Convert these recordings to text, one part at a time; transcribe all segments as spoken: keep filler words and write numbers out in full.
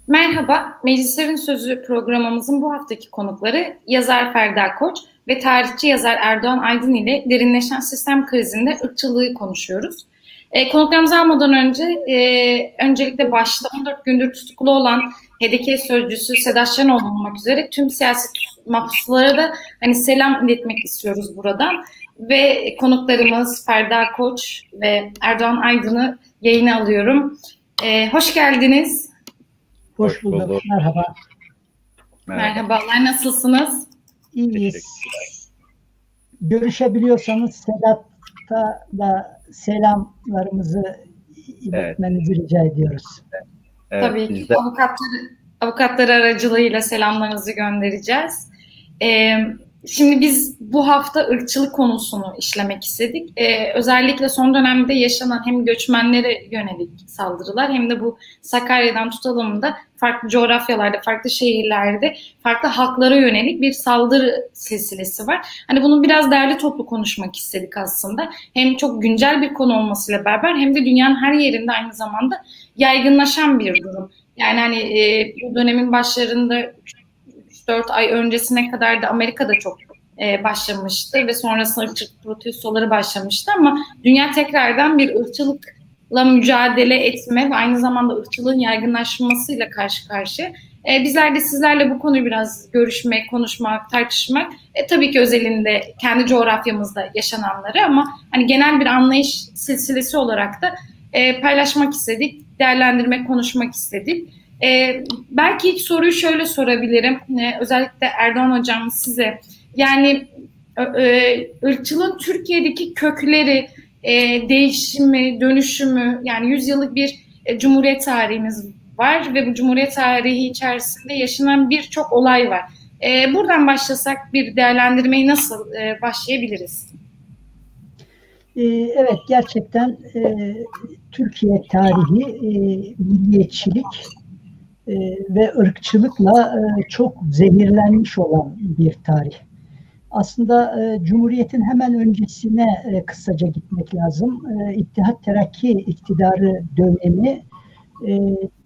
Merhaba, Meclislerin Sözü programımızın bu haftaki konukları yazar Ferda Koç ve tarihçi yazar Erdoğan Aydın ile derinleşen sistem krizinde ırkçılığı konuşuyoruz. E, konuklarımızı almadan önce e, öncelikle başta on dört gündür tutuklu olan H D P sözcüsü Sedat Şenol olmak üzere tüm siyasi mahpuslara da hani selam iletmek istiyoruz buradan. Ve konuklarımız Ferda Koç ve Erdoğan Aydın'ı yayına alıyorum. E, hoş geldiniz. Hoş bulduk. Merhaba. Merhabalar. Nasılsınız? İyiyiz. Görüşebiliyorsanız Sedat'a da selamlarımızı iletmenizi evet. rica ediyoruz. Evet, tabii ki. De... Avukatları, avukatları aracılığıyla selamlarınızı göndereceğiz. Ee, şimdi biz bu hafta ırkçılık konusunu işlemek istedik. Ee, özellikle son dönemde yaşanan hem göçmenlere yönelik saldırılar hem de bu Sakarya'dan tutalım da farklı coğrafyalarda, farklı şehirlerde farklı halklara yönelik bir saldırı silsilesi var. Hani bunu biraz derli toplu konuşmak istedik aslında. Hem çok güncel bir konu olmasıyla beraber hem de dünyanın her yerinde aynı zamanda yaygınlaşan bir durum. Yani hani e, bu dönemin başlarında üç dört ay öncesine kadar da Amerika'da çok e, başlamıştı ve sonrasında ırkçılık protestoları başlamıştı ama dünya tekrardan bir ırkçılıkla mücadele etme ve aynı zamanda ırkçılığın yaygınlaşmasıyla karşı karşıya. E, bizler de sizlerle bu konuyu biraz görüşmek, konuşmak, tartışmak, e, tabii ki özelinde kendi coğrafyamızda yaşananları ama hani genel bir anlayış silsilesi olarak da e, paylaşmak istedik, değerlendirmek, konuşmak istedik. Ee, belki ilk soruyu şöyle sorabilirim. Ee, özellikle Erdoğan Hocam size. Yani e, ırkçılığın Türkiye'deki kökleri, e, değişimi, dönüşümü, yani yüz yıllık bir e, cumhuriyet tarihimiz var ve bu cumhuriyet tarihi içerisinde yaşanan birçok olay var. E, buradan başlasak bir değerlendirmeyi nasıl e, başlayabiliriz? Ee, evet, gerçekten e, Türkiye tarihi, e, milliyetçilik Ee, ve ırkçılıkla e, çok zehirlenmiş olan bir tarih. Aslında e, Cumhuriyet'in hemen öncesine e, kısaca gitmek lazım. E, İttihat Terakki iktidarı dönemi e,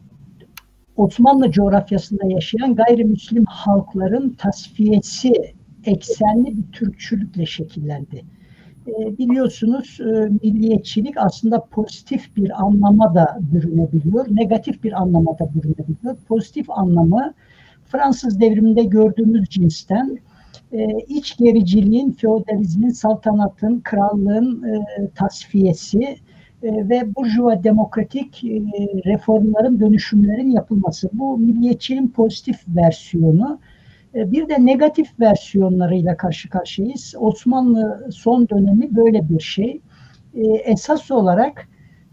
Osmanlı coğrafyasında yaşayan gayrimüslim halkların tasfiyesi eksenli bir Türkçülükle şekillendi. E, biliyorsunuz e, milliyetçilik aslında pozitif bir anlama da bürünebiliyor, negatif bir anlama da bürünebiliyor. Pozitif anlamı Fransız devriminde gördüğümüz cinsten e, iç gericiliğin, feodalizmin, saltanatın, krallığın e, tasfiyesi e, ve burjuva demokratik e, reformların, dönüşümlerin yapılması. Bu milliyetçiliğin pozitif versiyonu. Bir de negatif versiyonlarıyla karşı karşıyayız. Osmanlı son dönemi böyle bir şey. Esas olarak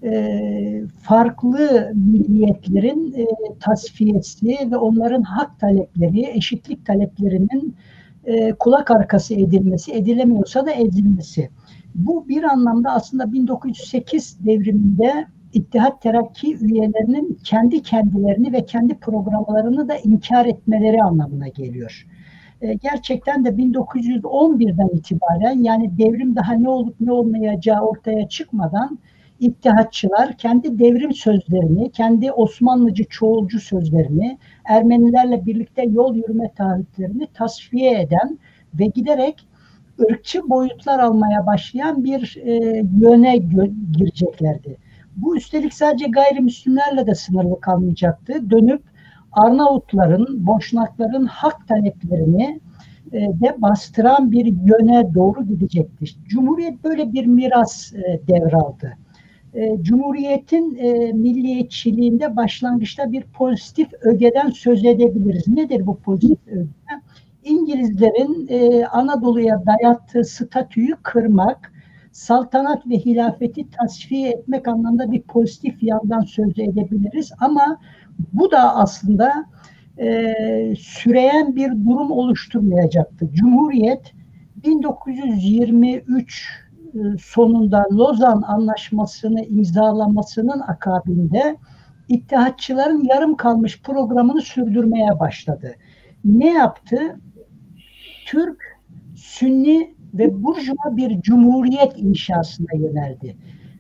farklı milliyetlerin tasfiyesi ve onların hak talepleri, eşitlik taleplerinin kulak arkası edilmesi, edilemiyorsa da edilmesi. Bu bir anlamda aslında bin dokuz yüz sekiz devriminde İttihat Terakki üyelerinin kendi kendilerini ve kendi programlarını da inkar etmeleri anlamına geliyor. E, gerçekten de bin dokuz yüz on birden itibaren, yani devrim daha ne olup ne olmayacağı ortaya çıkmadan İttihatçılar kendi devrim sözlerini, kendi Osmanlıcı çoğulcu sözlerini, Ermenilerle birlikte yol yürüme taahhütlerini tasfiye eden ve giderek ırkçı boyutlar almaya başlayan bir e, yöne gireceklerdi. Bu üstelik sadece gayrimüslimlerle de sınırlı kalmayacaktı. Dönüp Arnavutların, Boşnakların hak taleplerini e, de bastıran bir yöne doğru gidecekti. Cumhuriyet böyle bir miras e, devraldı. E, Cumhuriyetin e, milliyetçiliğinde başlangıçta bir pozitif ögeden söz edebiliriz. Nedir bu pozitif öge? İngilizlerin e, Anadolu'ya dayattığı statüyü kırmak, saltanat ve hilafeti tasfiye etmek anlamında bir pozitif yandan söz edebiliriz. Ama bu da aslında e, süreyen bir durum oluşturmayacaktı. Cumhuriyet bin dokuz yüz yirmi üç e, sonunda Lozan Anlaşması'nı imzalamasının akabinde İttihatçıların yarım kalmış programını sürdürmeye başladı. Ne yaptı? Türk, Sünni ve burjuva bir cumhuriyet inşasına yöneldi.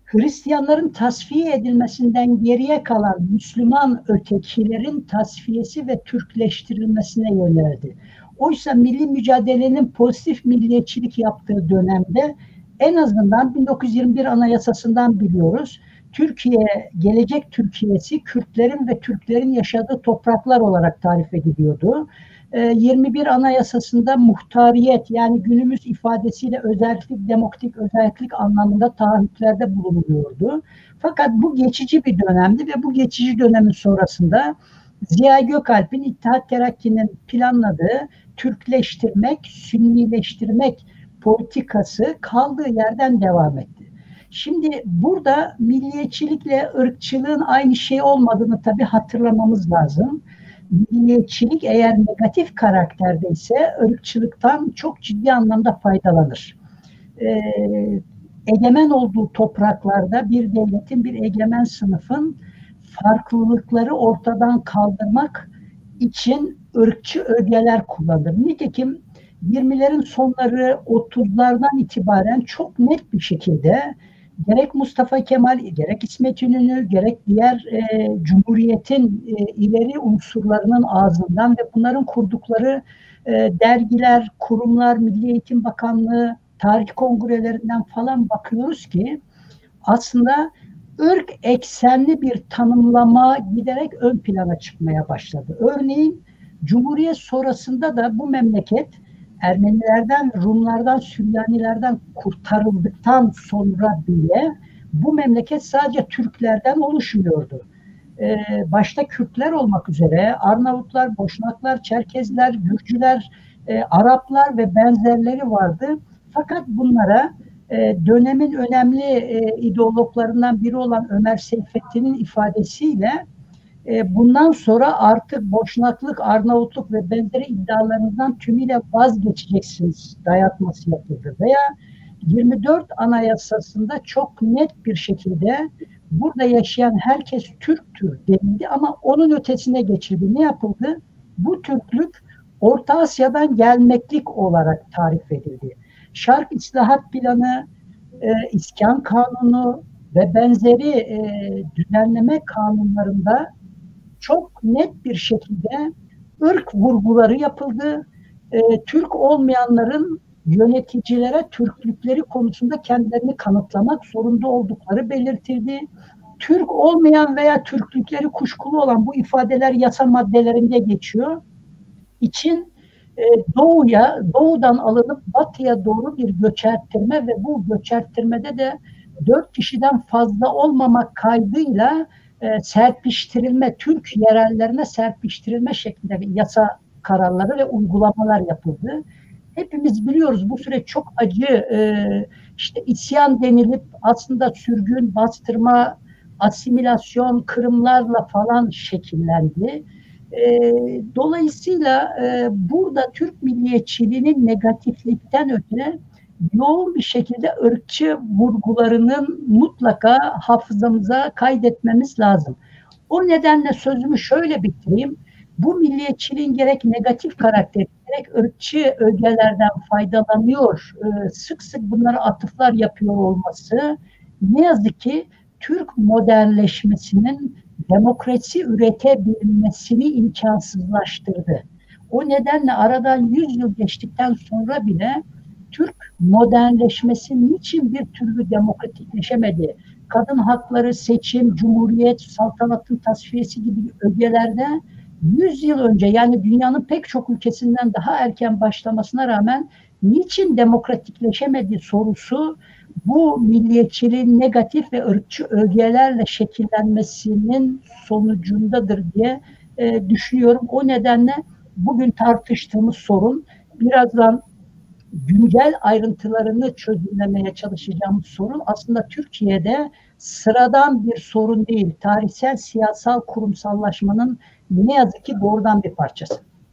Hristiyanların tasfiye edilmesinden geriye kalan Müslüman ötekilerin tasfiyesi ve Türkleştirilmesine yöneldi. Oysa milli mücadelenin pozitif milliyetçilik yaptığı dönemde en azından bin dokuz yüz yirmi bir Anayasası'ndan biliyoruz. Türkiye, gelecek Türkiye'si Kürtlerin ve Türklerin yaşadığı topraklar olarak tarif ediliyordu. yirmi bir Anayasası'nda muhtariyet, yani günümüz ifadesiyle özellik, demokratik özellik anlamında taahhütlerde bulunuluyordu. Fakat bu geçici bir dönemdi ve bu geçici dönemin sonrasında Ziya Gökalp'in İttihat Terakki'nin planladığı Türkleştirmek, Sünnileştirmek politikası kaldığı yerden devam etti. Şimdi burada milliyetçilikle ırkçılığın aynı şey olmadığını tabii hatırlamamız lazım. Milliyetçilik eğer negatif karakterde ise ırkçılıktan çok ciddi anlamda faydalanır. Ee, egemen olduğu topraklarda bir devletin, bir egemen sınıfın farklılıkları ortadan kaldırmak için ırkçı ögeler kullanır. Nitekim yirmilerin sonları, otuzlardan itibaren çok net bir şekilde gerek Mustafa Kemal, gerek İsmet İnönü, gerek diğer e, Cumhuriyet'in e, ileri unsurlarının ağzından ve bunların kurdukları e, dergiler, kurumlar, Milli Eğitim Bakanlığı, tarih kongrelerinden falan bakıyoruz ki aslında ırk eksenli bir tanımlama giderek ön plana çıkmaya başladı. Örneğin Cumhuriyet sonrasında da bu memleket Ermenilerden, Rumlardan, Süryanilerden kurtarıldıktan sonra bile bu memleket sadece Türklerden oluşmuyordu. Ee, başta Kürtler olmak üzere Arnavutlar, Boşnaklar, Çerkezler, Gürcüler, e, Araplar ve benzerleri vardı. Fakat bunlara e, dönemin önemli e, ideologlarından biri olan Ömer Seyfettin'in ifadesiyle bundan sonra artık Boşnaklık, Arnavutluk ve benzeri iddialarınızdan tümüyle vazgeçeceksiniz dayatması yapıldı. Veya yirmi dört Anayasası'nda çok net bir şekilde burada yaşayan herkes Türktür denildi ama onun ötesine geçildi. Ne yapıldı? Bu Türklük Orta Asya'dan gelmeklik olarak tarif edildi. Şark İslahat Planı, e, İskan Kanunu ve benzeri e, düzenleme kanunlarında çok net bir şekilde ırk vurguları yapıldı. E, Türk olmayanların yöneticilere Türklükleri konusunda kendilerini kanıtlamak zorunda oldukları belirtildi. Türk olmayan veya Türklükleri kuşkulu olan bu ifadeler yasa maddelerinde geçiyor. İçin e, doğuya, doğudan alınıp batıya doğru bir göçerttirme ve bu göçerttirmede de dört kişiden fazla olmamak kaydıyla e, serpiştirilme, Türk yerellerine serpiştirilme şeklinde bir yasa kararları ve uygulamalar yapıldı. Hepimiz biliyoruz bu süreç çok acı, e, işte isyan denilip aslında sürgün, bastırma, asimilasyon, kırımlarla falan şekillendi. E, dolayısıyla e, burada Türk milliyetçiliğinin negatiflikten öte yoğun bir şekilde ırkçı vurgularının mutlaka hafızamıza kaydetmemiz lazım. O nedenle sözümü şöyle bitireyim. Bu milliyetçiliğin gerek negatif karakteri, gerek ırkçı ögelerden faydalanıyor, sık sık bunlara atıflar yapıyor olması ne yazık ki Türk modernleşmesinin demokrasi üretebilmesini imkansızlaştırdı. O nedenle aradan yüz yıl geçtikten sonra bile Türk modernleşmesi niçin bir türlü demokratikleşemedi? Kadın hakları, seçim, cumhuriyet, saltanatın tasfiyesi gibi ögelerde yüz yıl önce, yani dünyanın pek çok ülkesinden daha erken başlamasına rağmen niçin demokratikleşemedi sorusu bu milliyetçiliğin negatif ve ırkçı ögelerle şekillenmesinin sonucundadır diye e, düşünüyorum. O nedenle bugün tartıştığımız sorun, birazdan güncel ayrıntılarını çözümlemeye çalışacağımız sorun aslında Türkiye'de sıradan bir sorun değil. Tarihsel, siyasal kurumsallaşmanın ne yazık ki doğrudan bir parçası.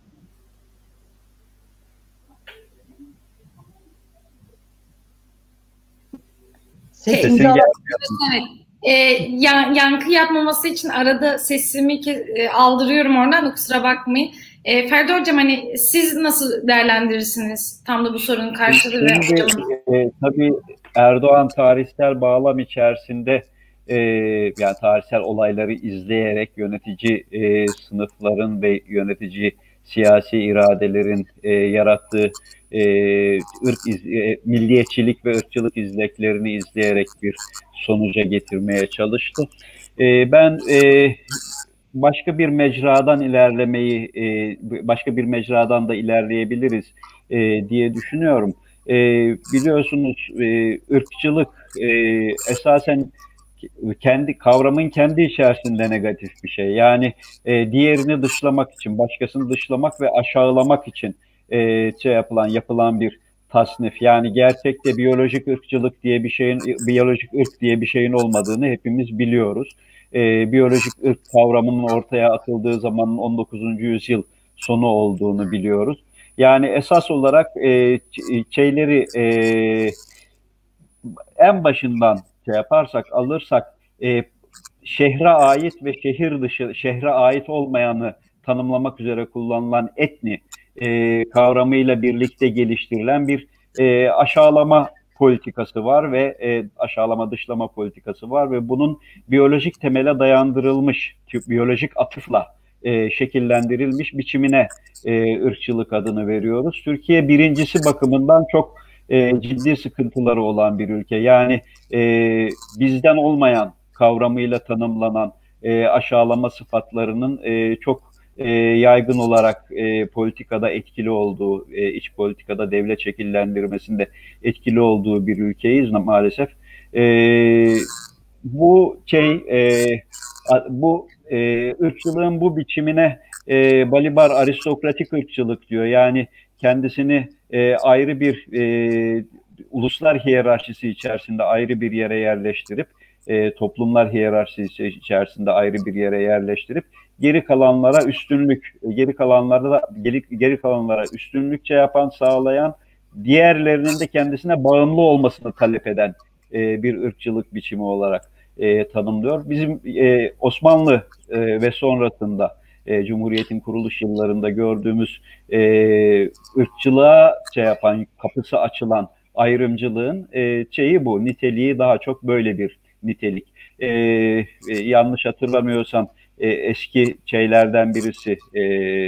Sesin evet. E, yan, yankı yapmaması için arada sesimi e, aldırıyorum oradan da kusura bakmayın. E, Ferdi Hocam, hani siz nasıl değerlendirirsiniz tam da bu sorunun karşılığı ve hocamın? E, tabii Erdoğan tarihsel bağlam içerisinde e, yani tarihsel olayları izleyerek yönetici e, sınıfların ve yönetici siyasi iradelerin e, yarattığı e, ırk iz, e, milliyetçilik ve ırkçılık izleklerini izleyerek bir sonuca getirmeye çalıştı. E, ben e, başka bir mecradan ilerlemeyi, e, başka bir mecradan da ilerleyebiliriz e, diye düşünüyorum. E, biliyorsunuz e, ırkçılık e, esasen kendi kavramın kendi içerisinde negatif bir şey. Yani e, diğerini dışlamak için, başkasını dışlamak ve aşağılamak için e, şey yapılan, yapılan bir tasnif. Yani gerçekte biyolojik ırkçılık diye bir şeyin, biyolojik ırk diye bir şeyin olmadığını hepimiz biliyoruz. E, biyolojik ırk kavramının ortaya atıldığı zamanın on dokuzuncu yüzyıl sonu olduğunu biliyoruz. Yani esas olarak e, şeyleri e, en başından şey yaparsak, alırsak e, şehre ait ve şehir dışı, şehre ait olmayanı tanımlamak üzere kullanılan etni e, kavramıyla birlikte geliştirilen bir e, aşağılama politikası var ve e, aşağılama dışlama politikası var ve bunun biyolojik temele dayandırılmış, biyolojik atıfla e, şekillendirilmiş biçimine e, ırkçılık adını veriyoruz. Türkiye birincisi bakımından çok e, ciddi sıkıntıları olan bir ülke. Yani e, bizden olmayan kavramıyla tanımlanan e, aşağılama sıfatlarının e, çok e, yaygın olarak e, politikada etkili olduğu, e, iç politikada devlet şekillendirmesinde etkili olduğu bir ülkeyiz maalesef. E, bu şey, e, bu e, ırkçılığın bu biçimine e, Balibar aristokratik ırkçılık diyor. Yani kendisini e, ayrı bir e, uluslar hiyerarşisi içerisinde ayrı bir yere yerleştirip e, toplumlar hiyerarşisi içerisinde ayrı bir yere yerleştirip geri kalanlara üstünlük, geri kalanlarda da geri, geri kalanlara üstünlükçe yapan, sağlayan, diğerlerinin de kendisine bağımlı olmasını talep eden e, bir ırkçılık biçimi olarak e, tanımlıyor. Bizim e, Osmanlı e, ve sonrasında e, Cumhuriyet'in kuruluş yıllarında gördüğümüz e, ırkçılığa şey yapan, kapısı açılan ayrımcılığın e, şeyi bu, niteliği daha çok böyle bir nitelik. E, e, yanlış hatırlamıyorsam e, eski şeylerden birisi, e,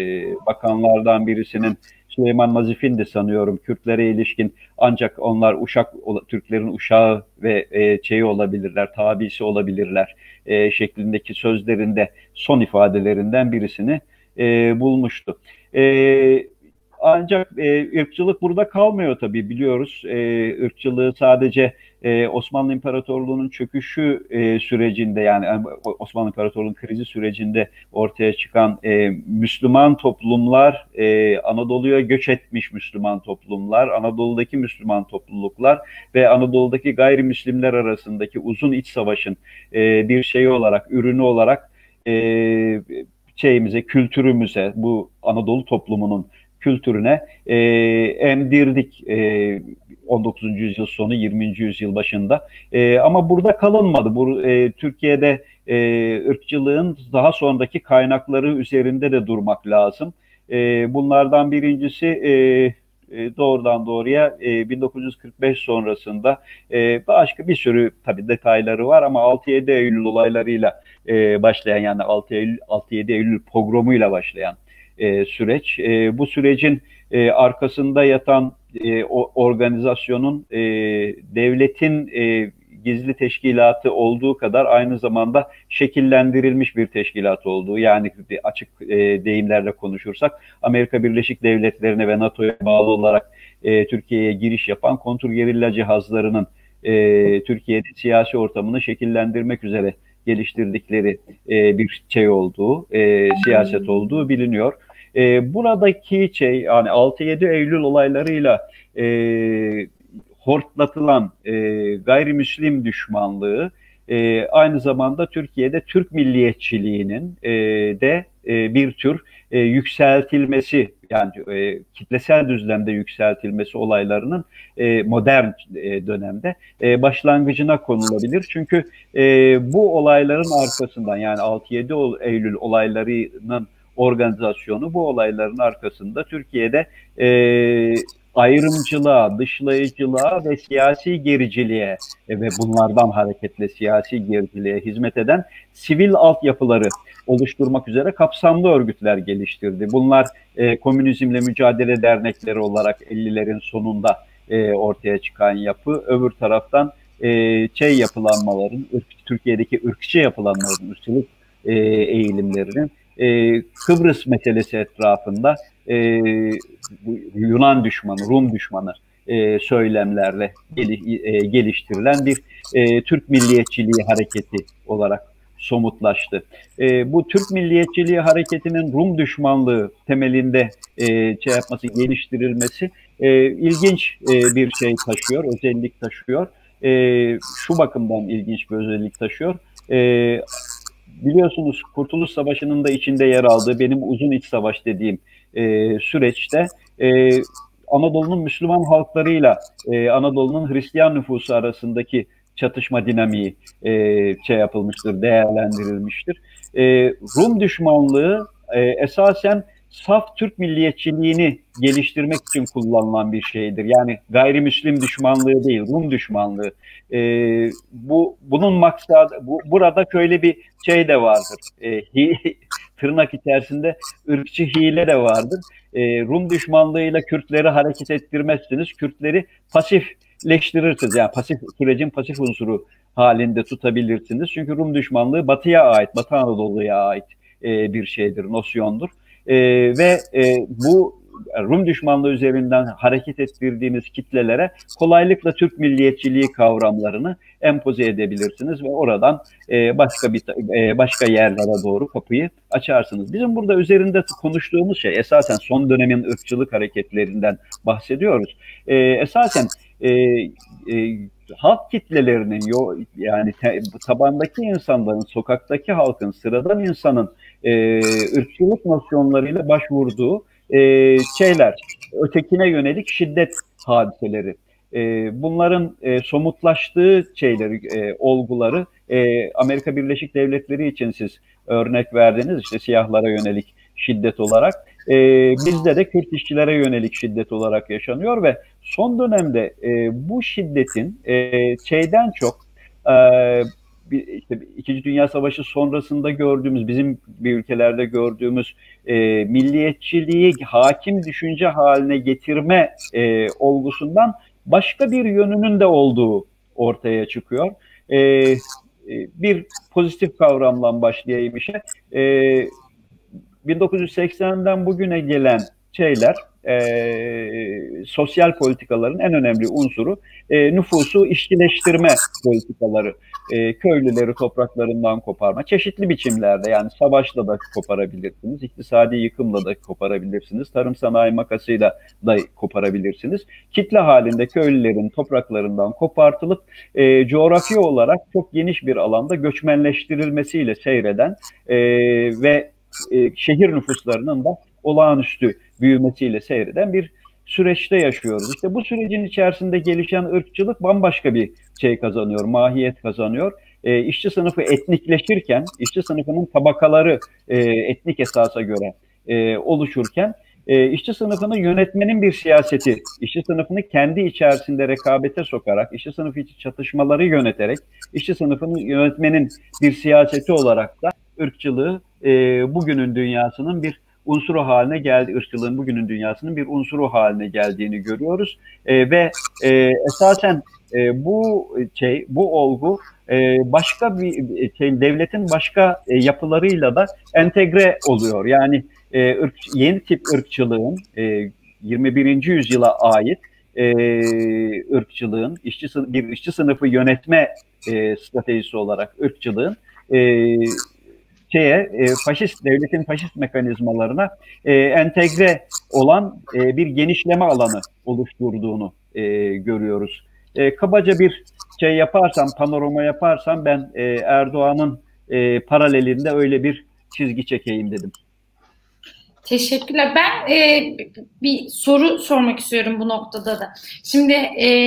bakanlardan birisinin, Süleyman Nazif'in de sanıyorum Kürtlere ilişkin ancak onlar uşak, Türklerin uşağı ve e, şeyi olabilirler, tabisi olabilirler e, şeklindeki sözlerinde son ifadelerinden birisini e, bulmuştu. E, ancak e, ırkçılık burada kalmıyor tabii, biliyoruz. E, ırkçılığı sadece e, Osmanlı İmparatorluğu'nun çöküşü e, sürecinde, yani Osmanlı İmparatorluğu'nun krizi sürecinde ortaya çıkan e, Müslüman toplumlar, e, Anadolu'ya göç etmiş Müslüman toplumlar, Anadolu'daki Müslüman topluluklar ve Anadolu'daki gayrimüslimler arasındaki uzun iç savaşın e, bir şeyi olarak, ürünü olarak e, şeyimize, kültürümüze, bu Anadolu toplumunun kültürüne e, emdirdik e, on dokuzuncu yüzyıl sonu, yirminci yüzyıl başında. E, ama burada kalınmadı. Bu e, Türkiye'de e, ırkçılığın daha sonraki kaynakları üzerinde de durmak lazım. E, bunlardan birincisi e, e, doğrudan doğruya e, bin dokuz yüz kırk beş sonrasında e, başka bir sürü tabii detayları var ama altı yedi Eylül olaylarıyla e, başlayan, yani altı yedi Eylül pogromuyla başlayan E, süreç. E, bu sürecin e, arkasında yatan e, o organizasyonun e, devletin e, gizli teşkilatı olduğu kadar aynı zamanda şekillendirilmiş bir teşkilat olduğu, yani açık e, deyimlerle konuşursak Amerika Birleşik Devletleri'ne ve NATO'ya bağlı olarak e, Türkiye'ye giriş yapan kontrgerilla cihazlarının e, Türkiye'de siyasi ortamını şekillendirmek üzere geliştirdikleri e, bir şey olduğu, e, siyaset olduğu biliniyor. E, buradaki şey, yani altı yedi Eylül olaylarıyla e, hortlatılan e, gayrimüslim düşmanlığı e, aynı zamanda Türkiye'de Türk milliyetçiliğinin e, de e, bir tür e, yükseltilmesi, yani e, kitlesel düzlemde yükseltilmesi olaylarının e, modern e, dönemde e, başlangıcına konulabilir. Çünkü e, bu olayların arkasından, yani altı yedi Eylül olaylarının organizasyonu, bu olayların arkasında Türkiye'de e, ayrımcılığa, dışlayıcılığa ve siyasi gericiliğe e, ve bunlardan hareketle siyasi gericiliğe hizmet eden sivil altyapıları oluşturmak üzere kapsamlı örgütler geliştirdi. Bunlar e, komünizmle mücadele dernekleri olarak ellilerin sonunda e, ortaya çıkan yapı. Öbür taraftan e, şey yapılanmaların, ırk, Türkiye'deki ırkçı yapılanmaların, ırkçılık e, eğilimlerinin e, Kıbrıs meselesi etrafında e, Yunan düşmanı, Rum düşmanı e, söylemlerle gel, e, geliştirilen bir e, Türk milliyetçiliği hareketi olarak somutlaştı. E, bu Türk milliyetçiliği hareketinin Rum düşmanlığı temelinde e, şey yapması, geliştirilmesi e, ilginç e, bir şey taşıyor, özellik taşıyor. E, şu bakımdan ilginç bir özellik taşıyor. E, biliyorsunuz Kurtuluş Savaşı'nın da içinde yer aldığı, benim uzun iç savaş dediğim e, süreçte e, Anadolu'nun Müslüman halklarıyla e, Anadolu'nun Hristiyan nüfusu arasındaki çatışma dinamiği e, şey yapılmıştır, değerlendirilmiştir. E, Rum düşmanlığı e, esasen saf Türk milliyetçiliğini geliştirmek için kullanılan bir şeydir. Yani gayrimüslim düşmanlığı değil, Rum düşmanlığı. E, bu bunun maksadı, bu, burada şöyle bir şey de vardır. E, tırnak içerisinde ırkçı hile de vardır. E, Rum düşmanlığıyla Kürtleri hareket ettirmezsiniz. Kürtleri pasifleştirirsiniz. Yani pasif sürecin pasif unsuru halinde tutabilirsiniz. Çünkü Rum düşmanlığı Batı'ya ait, Batı Anadolu'ya ait e, bir şeydir, nosyondur. E, ve e, bu Rum düşmanlığı üzerinden hareket ettirdiğimiz kitlelere kolaylıkla Türk milliyetçiliği kavramlarını empoze edebilirsiniz ve oradan e, başka bir e, başka yerlere doğru kapıyı açarsınız. Bizim burada üzerinde konuştuğumuz şey esasen son dönemin ırkçılık hareketlerinden bahsediyoruz. E, esasen e, e, halk kitlelerinin yani tabandaki insanların, sokaktaki halkın, sıradan insanın e, ırkçılık nosyonlarıyla başvurduğu e, şeyler, ötekine yönelik şiddet hadiseleri. E, bunların e, somutlaştığı şeyleri, e, olguları e, Amerika Birleşik Devletleri için siz örnek verdiniz, işte siyahlara yönelik şiddet olarak. E, bizde de Kürt işçilere yönelik şiddet olarak yaşanıyor ve son dönemde e, bu şiddetin e, şeyden çok e, işte İkinci Dünya Savaşı sonrasında gördüğümüz, bizim bir ülkelerde gördüğümüz e, milliyetçiliği hakim düşünce haline getirme e, olgusundan başka bir yönünün de olduğu ortaya çıkıyor. E, bir pozitif kavramla başlayayım işe. E, bin dokuz yüz seksenden bugüne gelen şeyler, e, sosyal politikaların en önemli unsuru e, nüfusu işçileştirme politikaları. E, köylüleri topraklarından koparma, çeşitli biçimlerde, yani savaşla da koparabilirsiniz, iktisadi yıkımla da koparabilirsiniz, tarım sanayi makasıyla da koparabilirsiniz. Kitle halinde köylülerin topraklarından kopartılıp e, coğrafi olarak çok geniş bir alanda göçmenleştirilmesiyle seyreden e, ve e, şehir nüfuslarının da olağanüstü büyümesiyle seyreden bir süreçte yaşıyoruz. İşte bu sürecin içerisinde gelişen ırkçılık bambaşka bir şey kazanıyor, mahiyet kazanıyor. E, işçi sınıfı etnikleşirken, işçi sınıfının tabakaları e, etnik esasa göre e, oluşurken, e, işçi sınıfını yönetmenin bir siyaseti, işçi sınıfını kendi içerisinde rekabete sokarak, işçi sınıfı içi çatışmaları yöneterek, işçi sınıfını yönetmenin bir siyaseti olarak da ırkçılığı e, bugünün dünyasının bir unsuru haline geldi, ırkçılığın bugünün dünyasının bir unsuru haline geldiğini görüyoruz. E, ve e, esasen e, bu şey, bu olgu e, başka bir şey, devletin başka e, yapılarıyla da entegre oluyor. Yani e, ırk, yeni tip ırkçılığın, e, yirmi birinci yüzyıla ait e, ırkçılığın, işçi, bir işçi sınıfı yönetme e, stratejisi olarak ırkçılığın e, şeye, e, faşist devletin faşist mekanizmalarına e, entegre olan e, bir genişleme alanı oluşturduğunu e, görüyoruz. E, kabaca bir şey yaparsam, panorama yaparsam ben e, Erdoğan'ın e, paralelinde öyle bir çizgi çekeyim dedim. Teşekkürler. Ben e, bir soru sormak istiyorum bu noktada da. Şimdi e,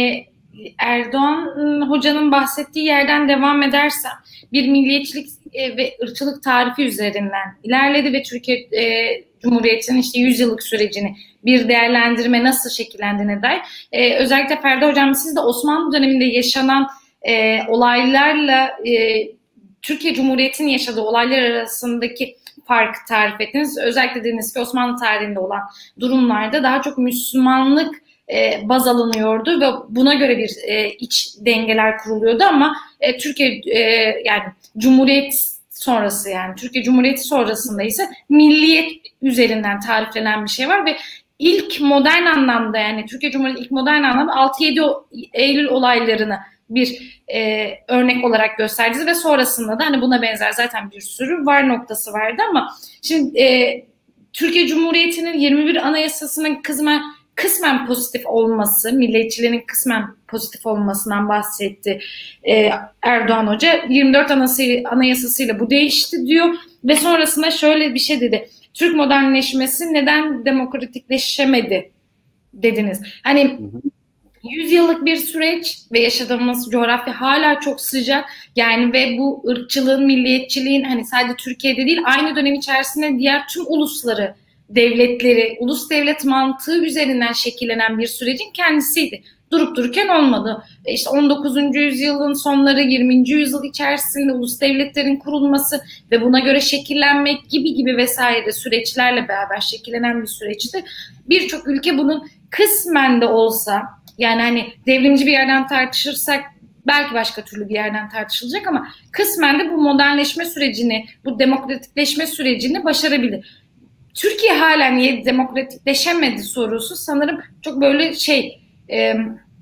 Erdoğan hocanın bahsettiği yerden devam edersem bir milliyetçilik e, ve ırkçılık tarifi üzerinden ilerledi ve Türkiye e, Cumhuriyeti'nin işte yüz yıllık sürecini bir değerlendirme nasıl şekillendiğine dair. E, özellikle Ferdi Hocam siz de Osmanlı döneminde yaşanan e, olaylarla e, Türkiye Cumhuriyeti'nin yaşadığı olaylar arasındaki farkı tarif ettiniz. Özellikle dediniz ki Osmanlı tarihinde olan durumlarda daha çok Müslümanlık e, baz alınıyordu ve buna göre bir e, iç dengeler kuruluyordu ama e, Türkiye e, yani Cumhuriyet sonrası yani Türkiye Cumhuriyeti sonrasında ise milliyet üzerinden tariflenen bir şey var ve ilk modern anlamda yani Türkiye Cumhuriyeti ilk modern anlamda altı yedi Eylül olaylarını bir e, örnek olarak gösterdiniz ve sonrasında da hani buna benzer zaten bir sürü var noktası vardı ama şimdi e, Türkiye Cumhuriyeti'nin yirmi bir Anayasası'nın kısmen, kısmen pozitif olması, milliyetçiliğinin kısmen pozitif olmasından bahsetti e, Erdoğan Hoca. yirmi dört Anayasası'yla bu değişti diyor ve sonrasında şöyle bir şey dedi. Türk modernleşmesi neden demokratikleşemedi dediniz. Hani hı hı. yüz yıllık bir süreç ve yaşadığımız coğrafya hala çok sıcak. Yani ve bu ırkçılığın, milliyetçiliğin hani sadece Türkiye'de değil aynı dönem içerisinde diğer tüm ulusları, devletleri, ulus devlet mantığı üzerinden şekillenen bir sürecin kendisiydi. Durup dururken olmadı. İşte on dokuzuncu yüzyılın sonları, yirminci yüzyıl içerisinde ulus devletlerin kurulması ve buna göre şekillenmek gibi gibi vesaire süreçlerle beraber şekillenen bir süreçti. Birçok ülke bunun kısmen de olsa yani hani devrimci bir yerden tartışırsak belki başka türlü bir yerden tartışılacak ama kısmen de bu modernleşme sürecini, bu demokratikleşme sürecini başarabilir. Türkiye hala niye demokratikleşemedi sorusu sanırım çok böyle şey e,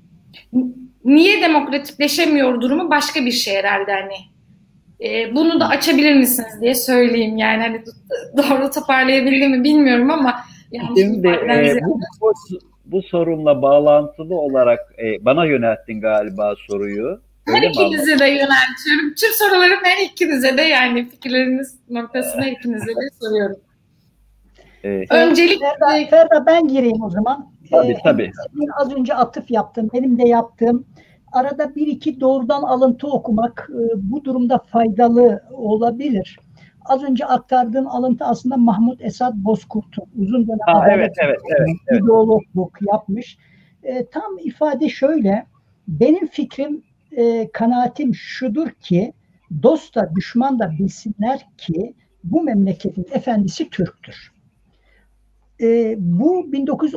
niye demokratikleşemiyor durumu başka bir şey herhalde hani. E, bunu da açabilir misiniz diye söyleyeyim yani hani doğru toparlayabildim mi bilmiyorum ama şimdi e, bu, bu, bu sorunla bağlantılı olarak e, bana yönelttin galiba soruyu. Her ikinize de yöneltiyorum. Tüm sorularım her ikinize de yani fikirleriniz noktasına ikinize de soruyorum. Ee, Öncelikle Ferda, Ferda ben gireyim o zaman. Tabii ee, tabii. Az önce atıf yaptım. Benim de yaptığım arada bir iki doğrudan alıntı okumak e, bu durumda faydalı olabilir. Az önce aktardığım alıntı aslında Mahmut Esat Bozkurt'un uzun dönem ha, evet, evet, evet, evet. ideologluk yapmış. E, tam ifade şöyle. Benim fikrim, e, kanaatim şudur ki dost da düşman da bilsinler ki bu memleketin efendisi Türk'tür. E, bu bin dokuz yüz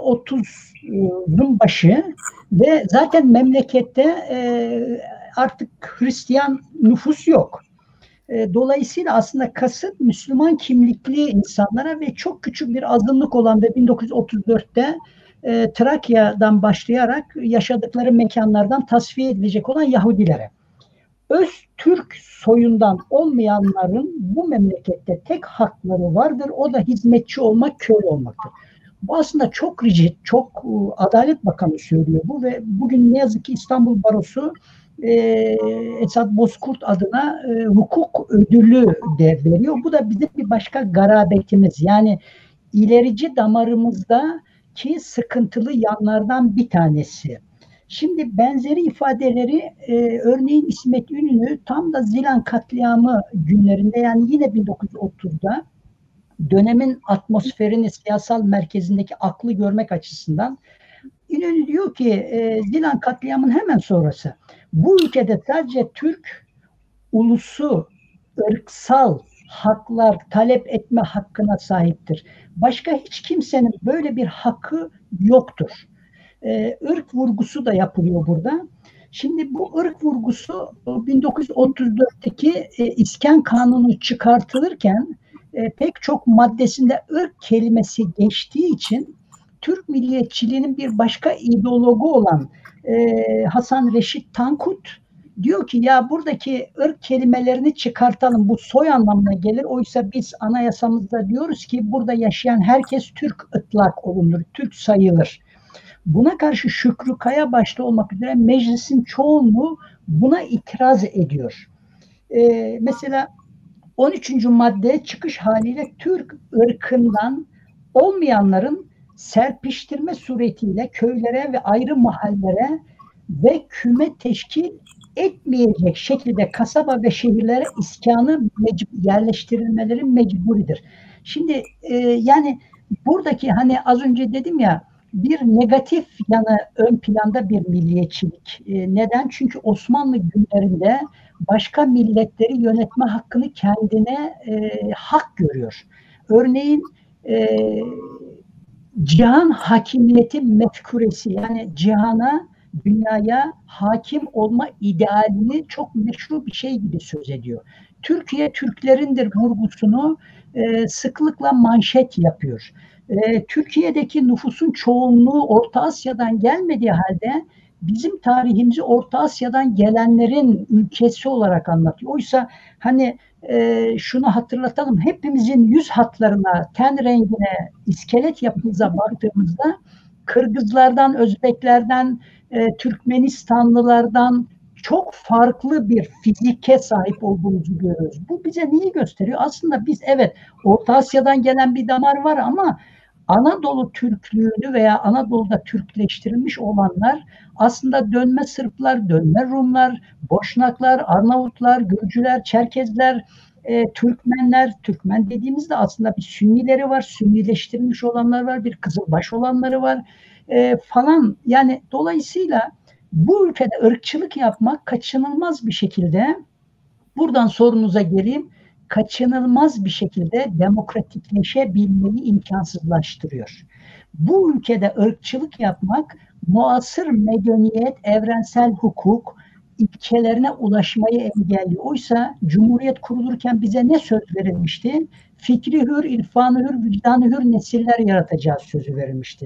otuzun başı ve zaten memlekette e, artık Hristiyan nüfus yok. E, dolayısıyla aslında kasıt Müslüman kimlikli insanlara ve çok küçük bir azınlık olan ve bin dokuz yüz otuz dörtte e, Trakya'dan başlayarak yaşadıkları mekanlardan tasfiye edilecek olan Yahudilere. Öz Türk soyundan olmayanların bu memlekette tek hakları vardır. O da hizmetçi olmak, köle olmaktır. Bu aslında çok rigid, çok uh, Adalet Bakanı söylüyor bu ve bugün ne yazık ki İstanbul Barosu e, Esat Bozkurt adına e, hukuk ödülü de veriyor. Bu da bizim bir başka garabetimiz. Yani ilerici damarımızdaki sıkıntılı yanlardan bir tanesi. Şimdi benzeri ifadeleri e, örneğin İsmet İnönü tam da Zilan katliamı günlerinde yani yine bin dokuz yüz otuzda dönemin atmosferini siyasal merkezindeki aklı görmek açısından İnönü diyor ki e, Zilan katliamının hemen sonrası bu ülkede sadece Türk ulusu ırksal haklar talep etme hakkına sahiptir. Başka hiç kimsenin böyle bir hakkı yoktur. Ee, ırk vurgusu da yapılıyor burada. Şimdi bu ırk vurgusu bin dokuz yüz otuz dörtteki e, İskan Kanunu çıkartılırken e, pek çok maddesinde ırk kelimesi geçtiği için Türk milliyetçiliğinin bir başka ideologu olan e, Hasan Reşit Tankut diyor ki ya buradaki ırk kelimelerini çıkartalım. Bu soy anlamına gelir. Oysa biz anayasamızda diyoruz ki burada yaşayan herkes Türk ıtlak olunur. Türk sayılır. Buna karşı Şükrü Kaya başta olmak üzere meclisin çoğunluğu buna itiraz ediyor. Ee, mesela on üçüncü madde çıkış haliyle Türk ırkından olmayanların serpiştirme suretiyle köylere ve ayrı mahallelere ve küme teşkil etmeyecek şekilde kasaba ve şehirlere iskanı mecbur, yerleştirilmeleri mecburidir. Şimdi e, yani buradaki hani az önce dedim ya bir negatif yanı ön planda bir milliyetçilik. E, neden? Çünkü Osmanlı günlerinde başka milletleri yönetme hakkını kendine e, hak görüyor. Örneğin e, cihan hakimiyeti mefkuresi yani cihana, dünyaya hakim olma idealini çok meşru bir şey gibi söz ediyor. Türkiye Türklerindir vurgusunu e, sıklıkla manşet yapıyor. E, Türkiye'deki nüfusun çoğunluğu Orta Asya'dan gelmediği halde bizim tarihimizi Orta Asya'dan gelenlerin ülkesi olarak anlatıyor. Oysa hani e, şunu hatırlatalım, hepimizin yüz hatlarına, ten rengine, iskelet yapımıza baktığımızda Kırgızlardan, Özbeklerden, e, Türkmenistanlılardan çok farklı bir fizike sahip olduğumuzu görüyoruz. Bu bize neyi gösteriyor? Aslında biz evet Orta Asya'dan gelen bir damar var ama Anadolu Türklüğünü veya Anadolu'da Türkleştirilmiş olanlar aslında dönme Sırplar, dönme Rumlar, Boşnaklar, Arnavutlar, Gürcüler, Çerkezler, e, Türkmenler, Türkmen dediğimizde aslında bir Sünnileri var, Sünnileştirilmiş olanlar var, bir Kızılbaş olanları var e, falan. Yani dolayısıyla bu ülkede ırkçılık yapmak kaçınılmaz bir şekilde, buradan sorunuza geleyim, kaçınılmaz bir şekilde demokratikleşebilmeyi imkansızlaştırıyor. Bu ülkede ırkçılık yapmak, muasır medeniyet, evrensel hukuk ilkelerine ulaşmayı engelliyor. Oysa Cumhuriyet kurulurken bize ne söz verilmişti? Fikri hür, irfanı hür, vicdanı hür nesiller yaratacağız sözü verilmişti.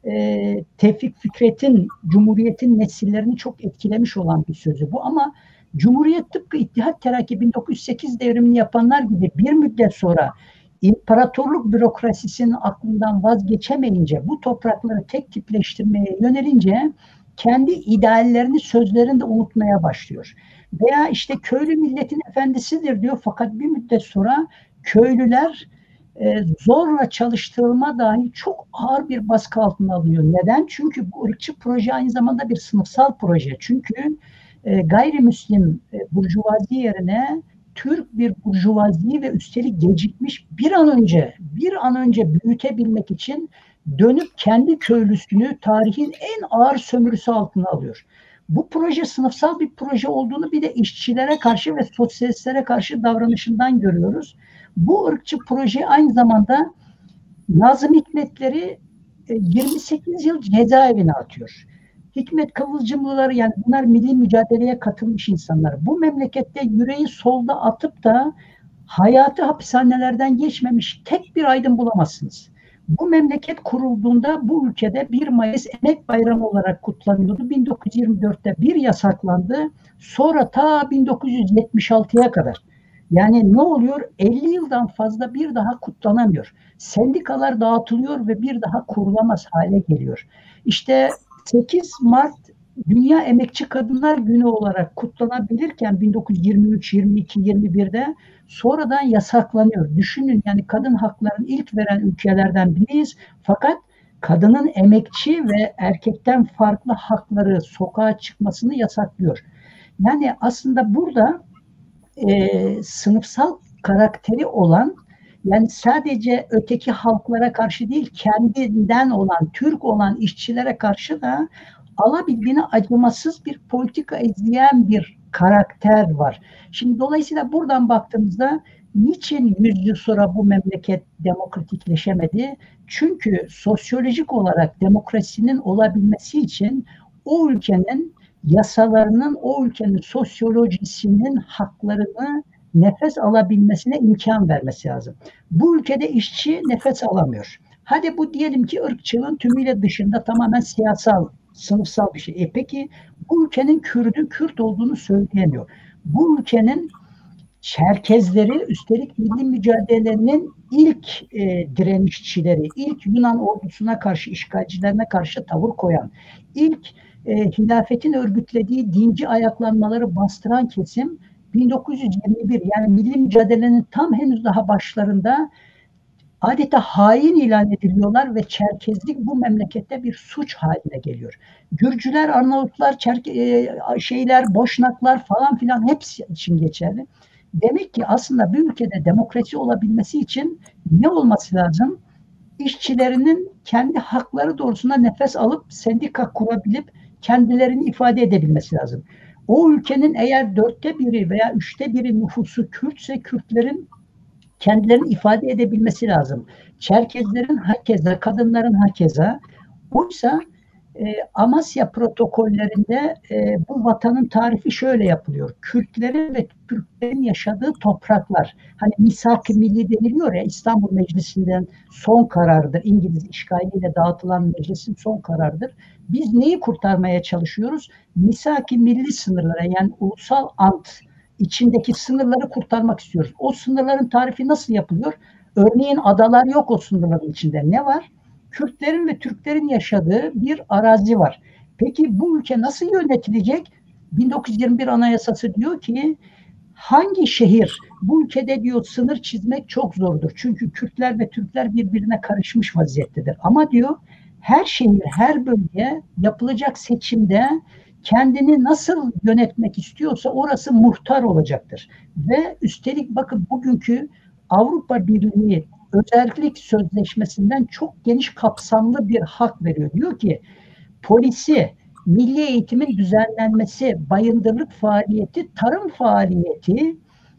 Ee, Tevfik Fikret'in, Cumhuriyet'in nesillerini çok etkilemiş olan bir sözü bu ama Cumhuriyet tıpkı İttihat Terakki bin dokuz yüz sekiz devrimini yapanlar gibi bir müddet sonra imparatorluk bürokrasisinin aklından vazgeçemeyince, bu toprakları tek tipleştirmeye yönelince kendi ideallerini, sözlerini de unutmaya başlıyor. Veya işte köylü milletin efendisidir diyor fakat bir müddet sonra köylüler e, zorla çalıştırılma dahi çok ağır bir baskı altına alıyor. Neden? Çünkü bu ırkçı proje aynı zamanda bir sınıfsal proje. Çünkü e, gayrimüslim e, burjuvazi yerine Türk bir burjuvazi ve üstelik gecikmiş bir an önce bir an önce büyütebilmek için dönüp kendi köylüsünü tarihin en ağır sömürüsü altına alıyor. Bu proje sınıfsal bir proje olduğunu bir de işçilere karşı ve sosyalistlere karşı davranışından görüyoruz. Bu ırkçı proje aynı zamanda Nazım Hikmetleri yirmi sekiz yıl cezaevine atıyor. Hikmet Kıvılcımlıları, yani bunlar milli mücadeleye katılmış insanlar. Bu memlekette yüreği solda atıp da hayatı hapishanelerden geçmemiş tek bir aydın bulamazsınız. Bu memleket kurulduğunda bu ülkede bir Mayıs Emek Bayramı olarak kutlanıyordu. bin dokuz yüz yirmi dörtte bir yasaklandı. Sonra ta bin dokuz yüz yetmiş altıya kadar. Yani ne oluyor? elli yıldan fazla bir daha kutlanamıyor. Sendikalar dağıtılıyor ve bir daha kurulamaz hale geliyor. İşte sekiz Mart Dünya Emekçi Kadınlar Günü olarak kutlanabilirken bin dokuz yüz yirmi üç, yirmi iki, yirmi birde sonradan yasaklanıyor. Düşünün, yani kadın haklarını ilk veren ülkelerden biriyiz. Fakat kadının emekçi ve erkekten farklı hakları, sokağa çıkmasını yasaklıyor. Yani aslında burada e, sınıfsal karakteri olan, yani sadece öteki halklara karşı değil, kendinden olan, Türk olan işçilere karşı da alabildiğine acımasız bir politika izleyen bir karakter var. Şimdi dolayısıyla buradan baktığımızda niçin yüz yıl sonra bu memleket demokratikleşemedi? Çünkü sosyolojik olarak demokrasinin olabilmesi için o ülkenin yasalarının, o ülkenin sosyolojisinin haklarını nefes alabilmesine imkan vermesi lazım. Bu ülkede işçi nefes alamıyor. Hadi bu diyelim ki ırkçılığın tümüyle dışında, tamamen siyasal, sınıfsal bir şey. E peki bu ülkenin Kürdü Kürt olduğunu söyleyemiyor. Bu ülkenin Çerkezleri, üstelik milli mücadelenin ilk e, direnişçileri, ilk Yunan ordusuna karşı, işgalcilerine karşı tavır koyan, ilk e, hilafetin örgütlediği dinci ayaklanmaları bastıran kesim bin dokuz yüz yirmi bir, yani milli mücadelenin tam henüz daha başlarında adeta hain ilan ediliyorlar ve Çerkezlik bu memlekette bir suç haline geliyor. Gürcüler, Arnavutlar, Çerke, şeyler, Boşnaklar falan filan hepsi için geçerli. Demek ki aslında bir ülkede demokrasi olabilmesi için ne olması lazım? İşçilerinin kendi hakları doğrultusunda nefes alıp sendika kurabilip kendilerini ifade edebilmesi lazım. O ülkenin eğer dörtte biri veya üçte biri nüfusu Kürtse Kürtlerin kendilerini ifade edebilmesi lazım. Çerkezlerin hakeza, kadınların hakeza. Oysa e, Amasya protokollerinde e, bu vatanın tarifi şöyle yapılıyor. Kürtlerin ve Türklerin yaşadığı topraklar. Hani misak-ı milli deniliyor ya, İstanbul Meclisi'nden son karardır. İngiliz işgaliyle dağıtılan meclisin son kararıdır. Biz neyi kurtarmaya çalışıyoruz? Misak-ı milli sınırlara, yani ulusal ant içindeki sınırları kurtarmak istiyoruz. O sınırların tarifi nasıl yapılıyor? Örneğin adalar yok o sınırların içinde. Ne var? Kürtlerin ve Türklerin yaşadığı bir arazi var. Peki bu ülke nasıl yönetilecek? bin dokuz yüz yirmi bir Anayasası diyor ki hangi şehir, bu ülkede diyor sınır çizmek çok zordur. Çünkü Kürtler ve Türkler birbirine karışmış vaziyettedir. Ama diyor her şehir, her bölge yapılacak seçimde kendini nasıl yönetmek istiyorsa orası muhtar olacaktır. Ve üstelik bakın bugünkü Avrupa Birliği özellik sözleşmesinden çok geniş kapsamlı bir hak veriyor. Diyor ki polisi, milli eğitimin düzenlenmesi, bayındırlık faaliyeti, tarım faaliyeti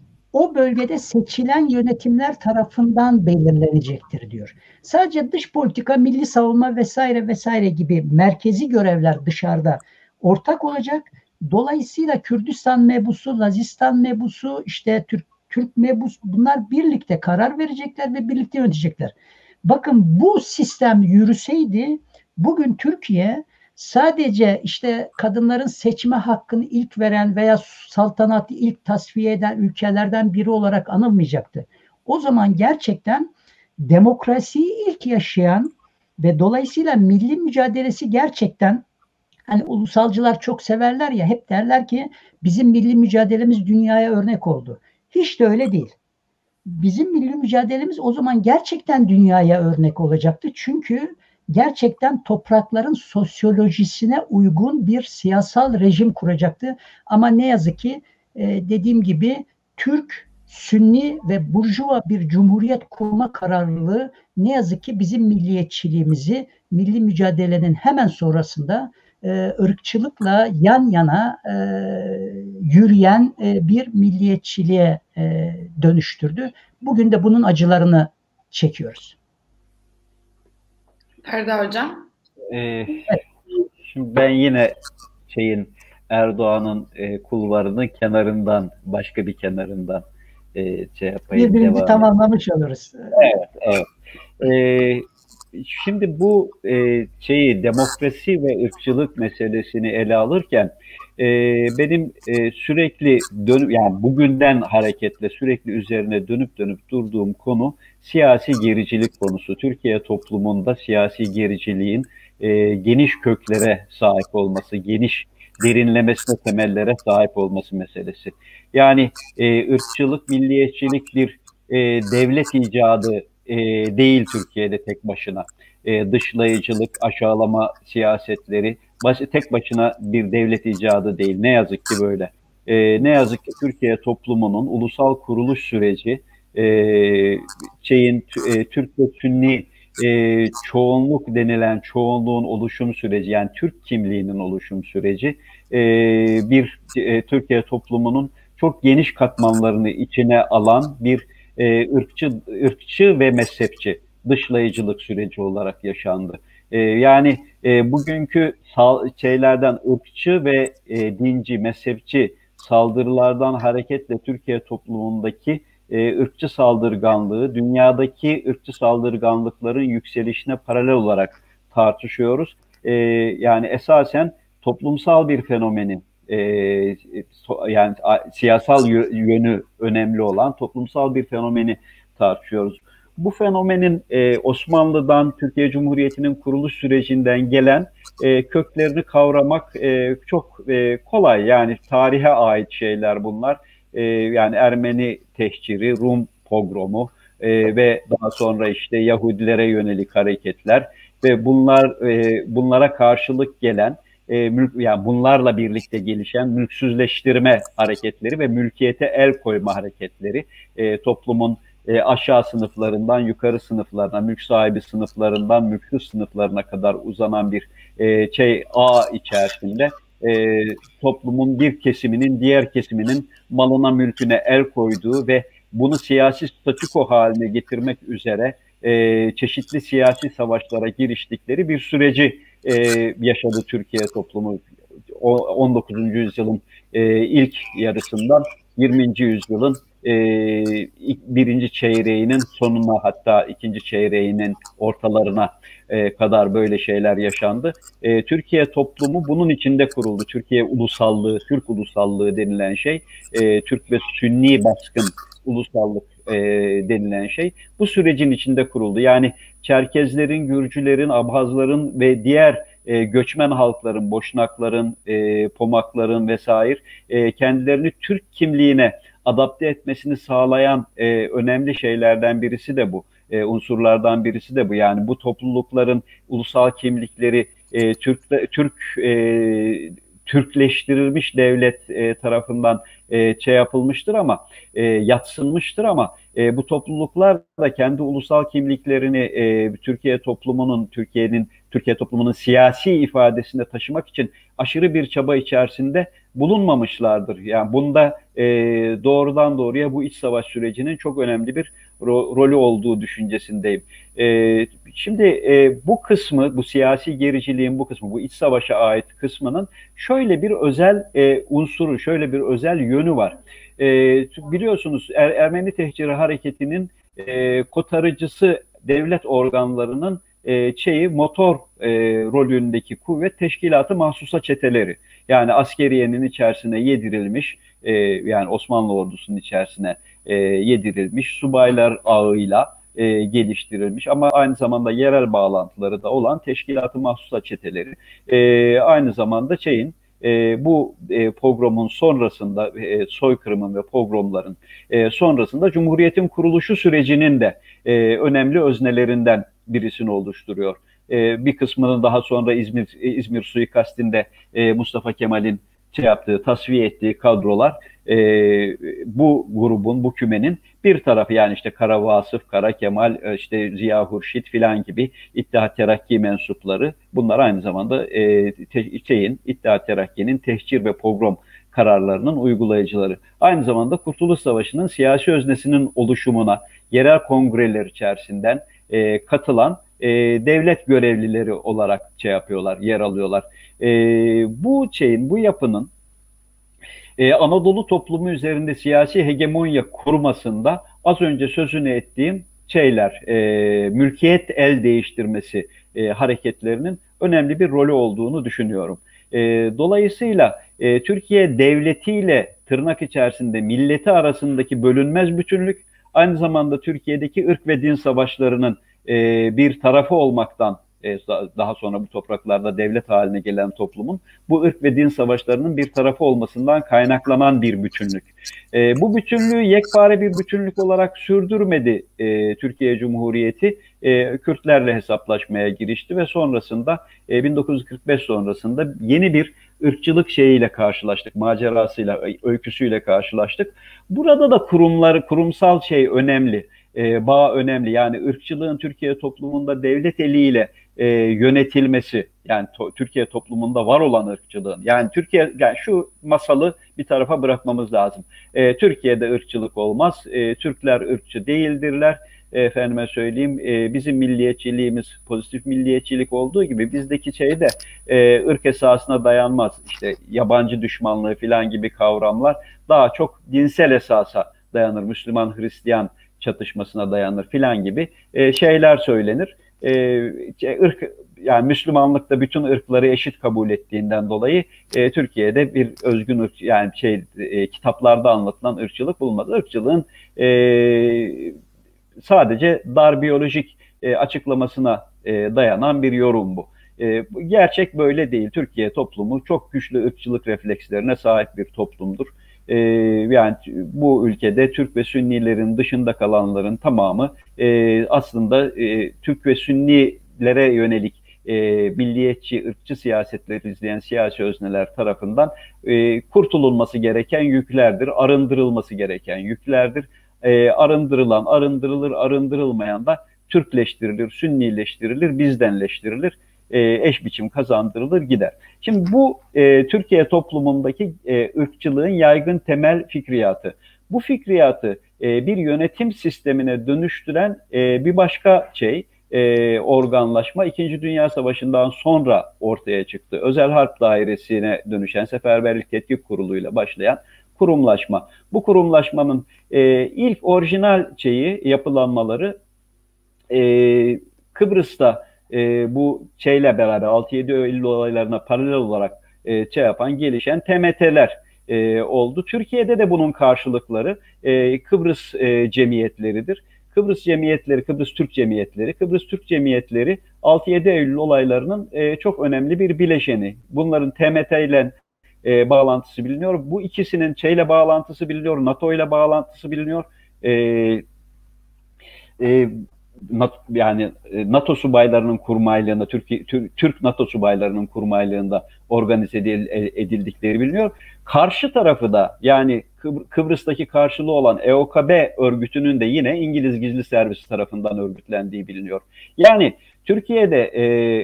o bölgede seçilen yönetimler tarafından belirlenecektir diyor. Sadece dış politika, milli savunma vesaire vesaire gibi merkezi görevler dışarıda ortak olacak. Dolayısıyla Kürdistan mebusu, Lazistan mebusu, işte Türk, Türk mebus bunlar birlikte karar verecekler ve birlikte yönetecekler. Bakın bu sistem yürüseydi bugün Türkiye sadece işte kadınların seçme hakkını ilk veren veya saltanatı ilk tasfiye eden ülkelerden biri olarak anılmayacaktı. O zaman gerçekten demokrasiyi ilk yaşayan ve dolayısıyla milli mücadelesi gerçekten, hani ulusalcılar çok severler ya, hep derler ki bizim milli mücadelemiz dünyaya örnek oldu. Hiç de öyle değil. Bizim milli mücadelemiz o zaman gerçekten dünyaya örnek olacaktı. Çünkü gerçekten toprakların sosyolojisine uygun bir siyasal rejim kuracaktı. Ama ne yazık ki dediğim gibi Türk, Sünni ve Burjuva bir cumhuriyet kurma kararlılığı ne yazık ki bizim milliyetçiliğimizi milli mücadelenin hemen sonrasında ırkçılıkla yan yana yürüyen bir milliyetçiliğe dönüştürdü. Bugün de bunun acılarını çekiyoruz. Ferda Hocam. Ee, şimdi ben yine şeyin Erdoğan'ın e, kulvarının kenarından, başka bir kenarından e, şey yapayım. Birbirimizi tamamlamış oluruz. Evet, evet. Ee, şimdi bu e, şeyi demokrasi ve ırkçılık meselesini ele alırken e, benim e, sürekli dönüp, yani bugünden hareketle sürekli üzerine dönüp dönüp durduğum konu siyasi gericilik konusu. Türkiye toplumunda siyasi gericiliğin e, geniş köklere sahip olması, geniş derinlemesine temellere sahip olması meselesi. Yani e, ırkçılık, milliyetçilik bir e, devlet icadı e, değil Türkiye'de tek başına. E, dışlayıcılık, aşağılama siyasetleri baş, tek başına bir devlet icadı değil. Ne yazık ki böyle. E, ne yazık ki Türkiye toplumunun ulusal kuruluş süreci e, şeyin e, Türk ve Sünni e, çoğunluk denilen çoğunluğun oluşum süreci, yani Türk kimliğinin oluşum süreci e, bir e, Türkiye toplumunun çok geniş katmanlarını içine alan bir e, ırkçı, ırkçı ve mezhepçi dışlayıcılık süreci olarak yaşandı. E, yani e, bugünkü şeylerden, ırkçı ve e, dinci, mezhepçi saldırılardan hareketle Türkiye toplumundaki e, ırkçı saldırganlığı, dünyadaki ırkçı saldırganlıkların yükselişine paralel olarak tartışıyoruz. E, yani esasen toplumsal bir fenomenin, e, yani siyasal yönü önemli olan toplumsal bir fenomeni tartışıyoruz. Bu fenomenin e, Osmanlı'dan, Türkiye Cumhuriyeti'nin kuruluş sürecinden gelen e, köklerini kavramak e, çok e, kolay. Yani tarihe ait şeyler bunlar. E, yani Ermeni tehciri, Rum pogromu, e, ve daha sonra işte Yahudilere yönelik hareketler ve bunlar e, bunlara karşılık gelen e, mülk, yani bunlarla birlikte gelişen mülksüzleştirme hareketleri ve mülkiyete el koyma hareketleri e, toplumun e, aşağı sınıflarından yukarı sınıflarına, mülk sahibi sınıflarından mülksüz sınıflarına kadar uzanan bir e, şey ağ içerisinde e, toplumun bir kesiminin diğer kesiminin malına mülküne el koyduğu ve bunu siyasi statüko haline getirmek üzere e, çeşitli siyasi savaşlara giriştikleri bir süreci e, yaşadı Türkiye toplumu on dokuzuncu yüzyılın e, ilk yarısından yirminci yüzyılın e, birinci çeyreğinin sonuna, hatta ikinci çeyreğinin ortalarına e, kadar böyle şeyler yaşandı. E, Türkiye toplumu bunun içinde kuruldu. Türkiye ulusallığı, Türk ulusallığı denilen şey, e, Türk ve Sünni baskın ulusallık e, denilen şey bu sürecin içinde kuruldu. Yani Çerkezlerin, Gürcülerin, Abhazların ve diğer e, göçmen halkların, Boşnakların, e, Pomakların vesaire e, kendilerini Türk kimliğine adapte etmesini sağlayan e, önemli şeylerden birisi de bu. E, unsurlardan birisi de bu. Yani bu toplulukların ulusal kimlikleri e, Türk Türk e, Türkleştirilmiş devlet e, tarafından e, şey yapılmıştır ama e, yatsınmıştır ama e, bu topluluklar da kendi ulusal kimliklerini e, Türkiye toplumunun Türkiye'nin Türkiye toplumunun siyasi ifadesinde taşımak için aşırı bir çaba içerisinde bulunmamışlardır. Yani bunda e, doğrudan doğruya bu iç savaş sürecinin çok önemli bir ro rolü olduğu düşüncesindeyim. E, şimdi e, bu kısmı, bu siyasi gericiliğin bu kısmı, bu iç savaşa ait kısmının şöyle bir özel e, unsuru, şöyle bir özel yönü var. E, biliyorsunuz er Ermeni Tehciri Hareketi'nin e, kotarıcısı devlet organlarının e, şeyi motor e, rolündeki kuvvet Teşkilat-ı Mahsusa çeteleri. Yani askeriyenin içerisine yedirilmiş, e, yani Osmanlı ordusunun içerisine e, yedirilmiş subaylar ağıyla e, geliştirilmiş ama aynı zamanda yerel bağlantıları da olan Teşkilat-ı Mahsusa çeteleri. E, aynı zamanda şeyin E, bu e, pogromun sonrasında, e, soykırımın ve pogromların e, sonrasında Cumhuriyet'in kuruluşu sürecinin de e, önemli öznelerinden birisini oluşturuyor. E, bir kısmının daha sonra İzmir İzmir suikastinde e, Mustafa Kemal'in şey yaptığı, tasfiye ettiği kadrolar e, bu grubun, bu kümenin bir tarafı, yani işte Kara Vasıf, Kara Kemal, işte Ziya Hurşit filan gibi İttihat Terakki mensupları, bunlar aynı zamanda e, te, şeyin, İttihat Terakki'nin tehcir ve pogrom kararlarının uygulayıcıları. Aynı zamanda Kurtuluş Savaşı'nın siyasi öznesinin oluşumuna yerel kongreler içerisinden e, katılan e, devlet görevlileri olarak şey yapıyorlar, yer alıyorlar. E, bu şeyin, bu yapının e, Anadolu toplumu üzerinde siyasi hegemonya kurmasında az önce sözünü ettiğim şeyler, e, mülkiyet el değiştirmesi e, hareketlerinin önemli bir rolü olduğunu düşünüyorum. E, dolayısıyla e, Türkiye devletiyle tırnak içerisinde milleti arasındaki bölünmez bütünlük, aynı zamanda Türkiye'deki ırk ve din savaşlarının e, bir tarafı olmaktan, e, daha sonra bu topraklarda devlet haline gelen toplumun bu ırk ve din savaşlarının bir tarafı olmasından kaynaklanan bir bütünlük. E, bu bütünlüğü yekpare bir bütünlük olarak sürdürmedi e, Türkiye Cumhuriyeti. E, Kürtlerle hesaplaşmaya girişti ve sonrasında e, bin dokuz yüz kırk beş sonrasında yeni bir ırkçılık şeyiyle karşılaştık, macerasıyla, öyküsüyle karşılaştık. Burada da kurumlar, kurumsal şey önemli, e, bağ önemli. Yani ırkçılığın Türkiye toplumunda devlet eliyle e, yönetilmesi, yani to, Türkiye toplumunda var olan ırkçılığın, yani Türkiye, yani şu masalı bir tarafa bırakmamız lazım. E, Türkiye'de ırkçılık olmaz, e, Türkler ırkçı değildirler. Efendime söyleyeyim, e, bizim milliyetçiliğimiz pozitif milliyetçilik olduğu gibi bizdeki şey de e, ırk esasına dayanmaz. İşte yabancı düşmanlığı filan gibi kavramlar daha çok dinsel esasa dayanır. Müslüman-Hristiyan çatışmasına dayanır filan gibi e, şeyler söylenir. E, ırk, yani Müslümanlıkta bütün ırkları eşit kabul ettiğinden dolayı e, Türkiye'de bir özgün ırk, yani şey e, kitaplarda anlatılan ırkçılık bulunmaz. Irkçılığın e, sadece dar biyolojik e, açıklamasına e, dayanan bir yorum bu. E, gerçek böyle değil. Türkiye toplumu çok güçlü ırkçılık reflekslerine sahip bir toplumdur. E, yani bu ülkede Türk ve Sünnilerin dışında kalanların tamamı e, aslında e, Türk ve Sünnilere yönelik e, milliyetçi, ırkçı siyasetleri izleyen siyasi özneler tarafından e, kurtululması gereken yüklerdir, arındırılması gereken yüklerdir. E, arındırılan, arındırılır, arındırılmayan da Türkleştirilir, Sünnileştirilir, bizdenleştirilir, e, eş biçim kazandırılır gider. Şimdi bu e, Türkiye toplumundaki e, ırkçılığın yaygın temel fikriyatı. Bu fikriyatı e, bir yönetim sistemine dönüştüren e, bir başka şey, e, organlaşma İkinci Dünya Savaşı'ndan sonra ortaya çıktı. Özel Harp Dairesi'ne dönüşen Seferberlik Tetkik Kurulu'yla başlayan kurumlaşma. Bu kurumlaşmanın e, ilk orijinal şeyi, yapılanmaları e, Kıbrıs'ta e, bu şeyle beraber altı yedi Eylül olaylarına paralel olarak e, şey yapan, gelişen T M T'ler e, oldu. Türkiye'de de bunun karşılıkları e, Kıbrıs e, cemiyetleridir. Kıbrıs cemiyetleri, Kıbrıs Türk cemiyetleri, Kıbrıs Türk cemiyetleri altı yedi Eylül olaylarının e, çok önemli bir bileşeni. Bunların T M T ile e, bağlantısı biliniyor. Bu ikisinin şeyle bağlantısı biliniyor, NATO ile bağlantısı biliniyor. E, e, yani NATO subaylarının kurmaylığında, Türk, Türk NATO subaylarının kurmaylığında organize edildikleri biliniyor. Karşı tarafı da, yani Kıbrıs'taki karşılığı olan E O K B örgütünün de yine İngiliz Gizli Servisi tarafından örgütlendiği biliniyor. Yani Türkiye'de e,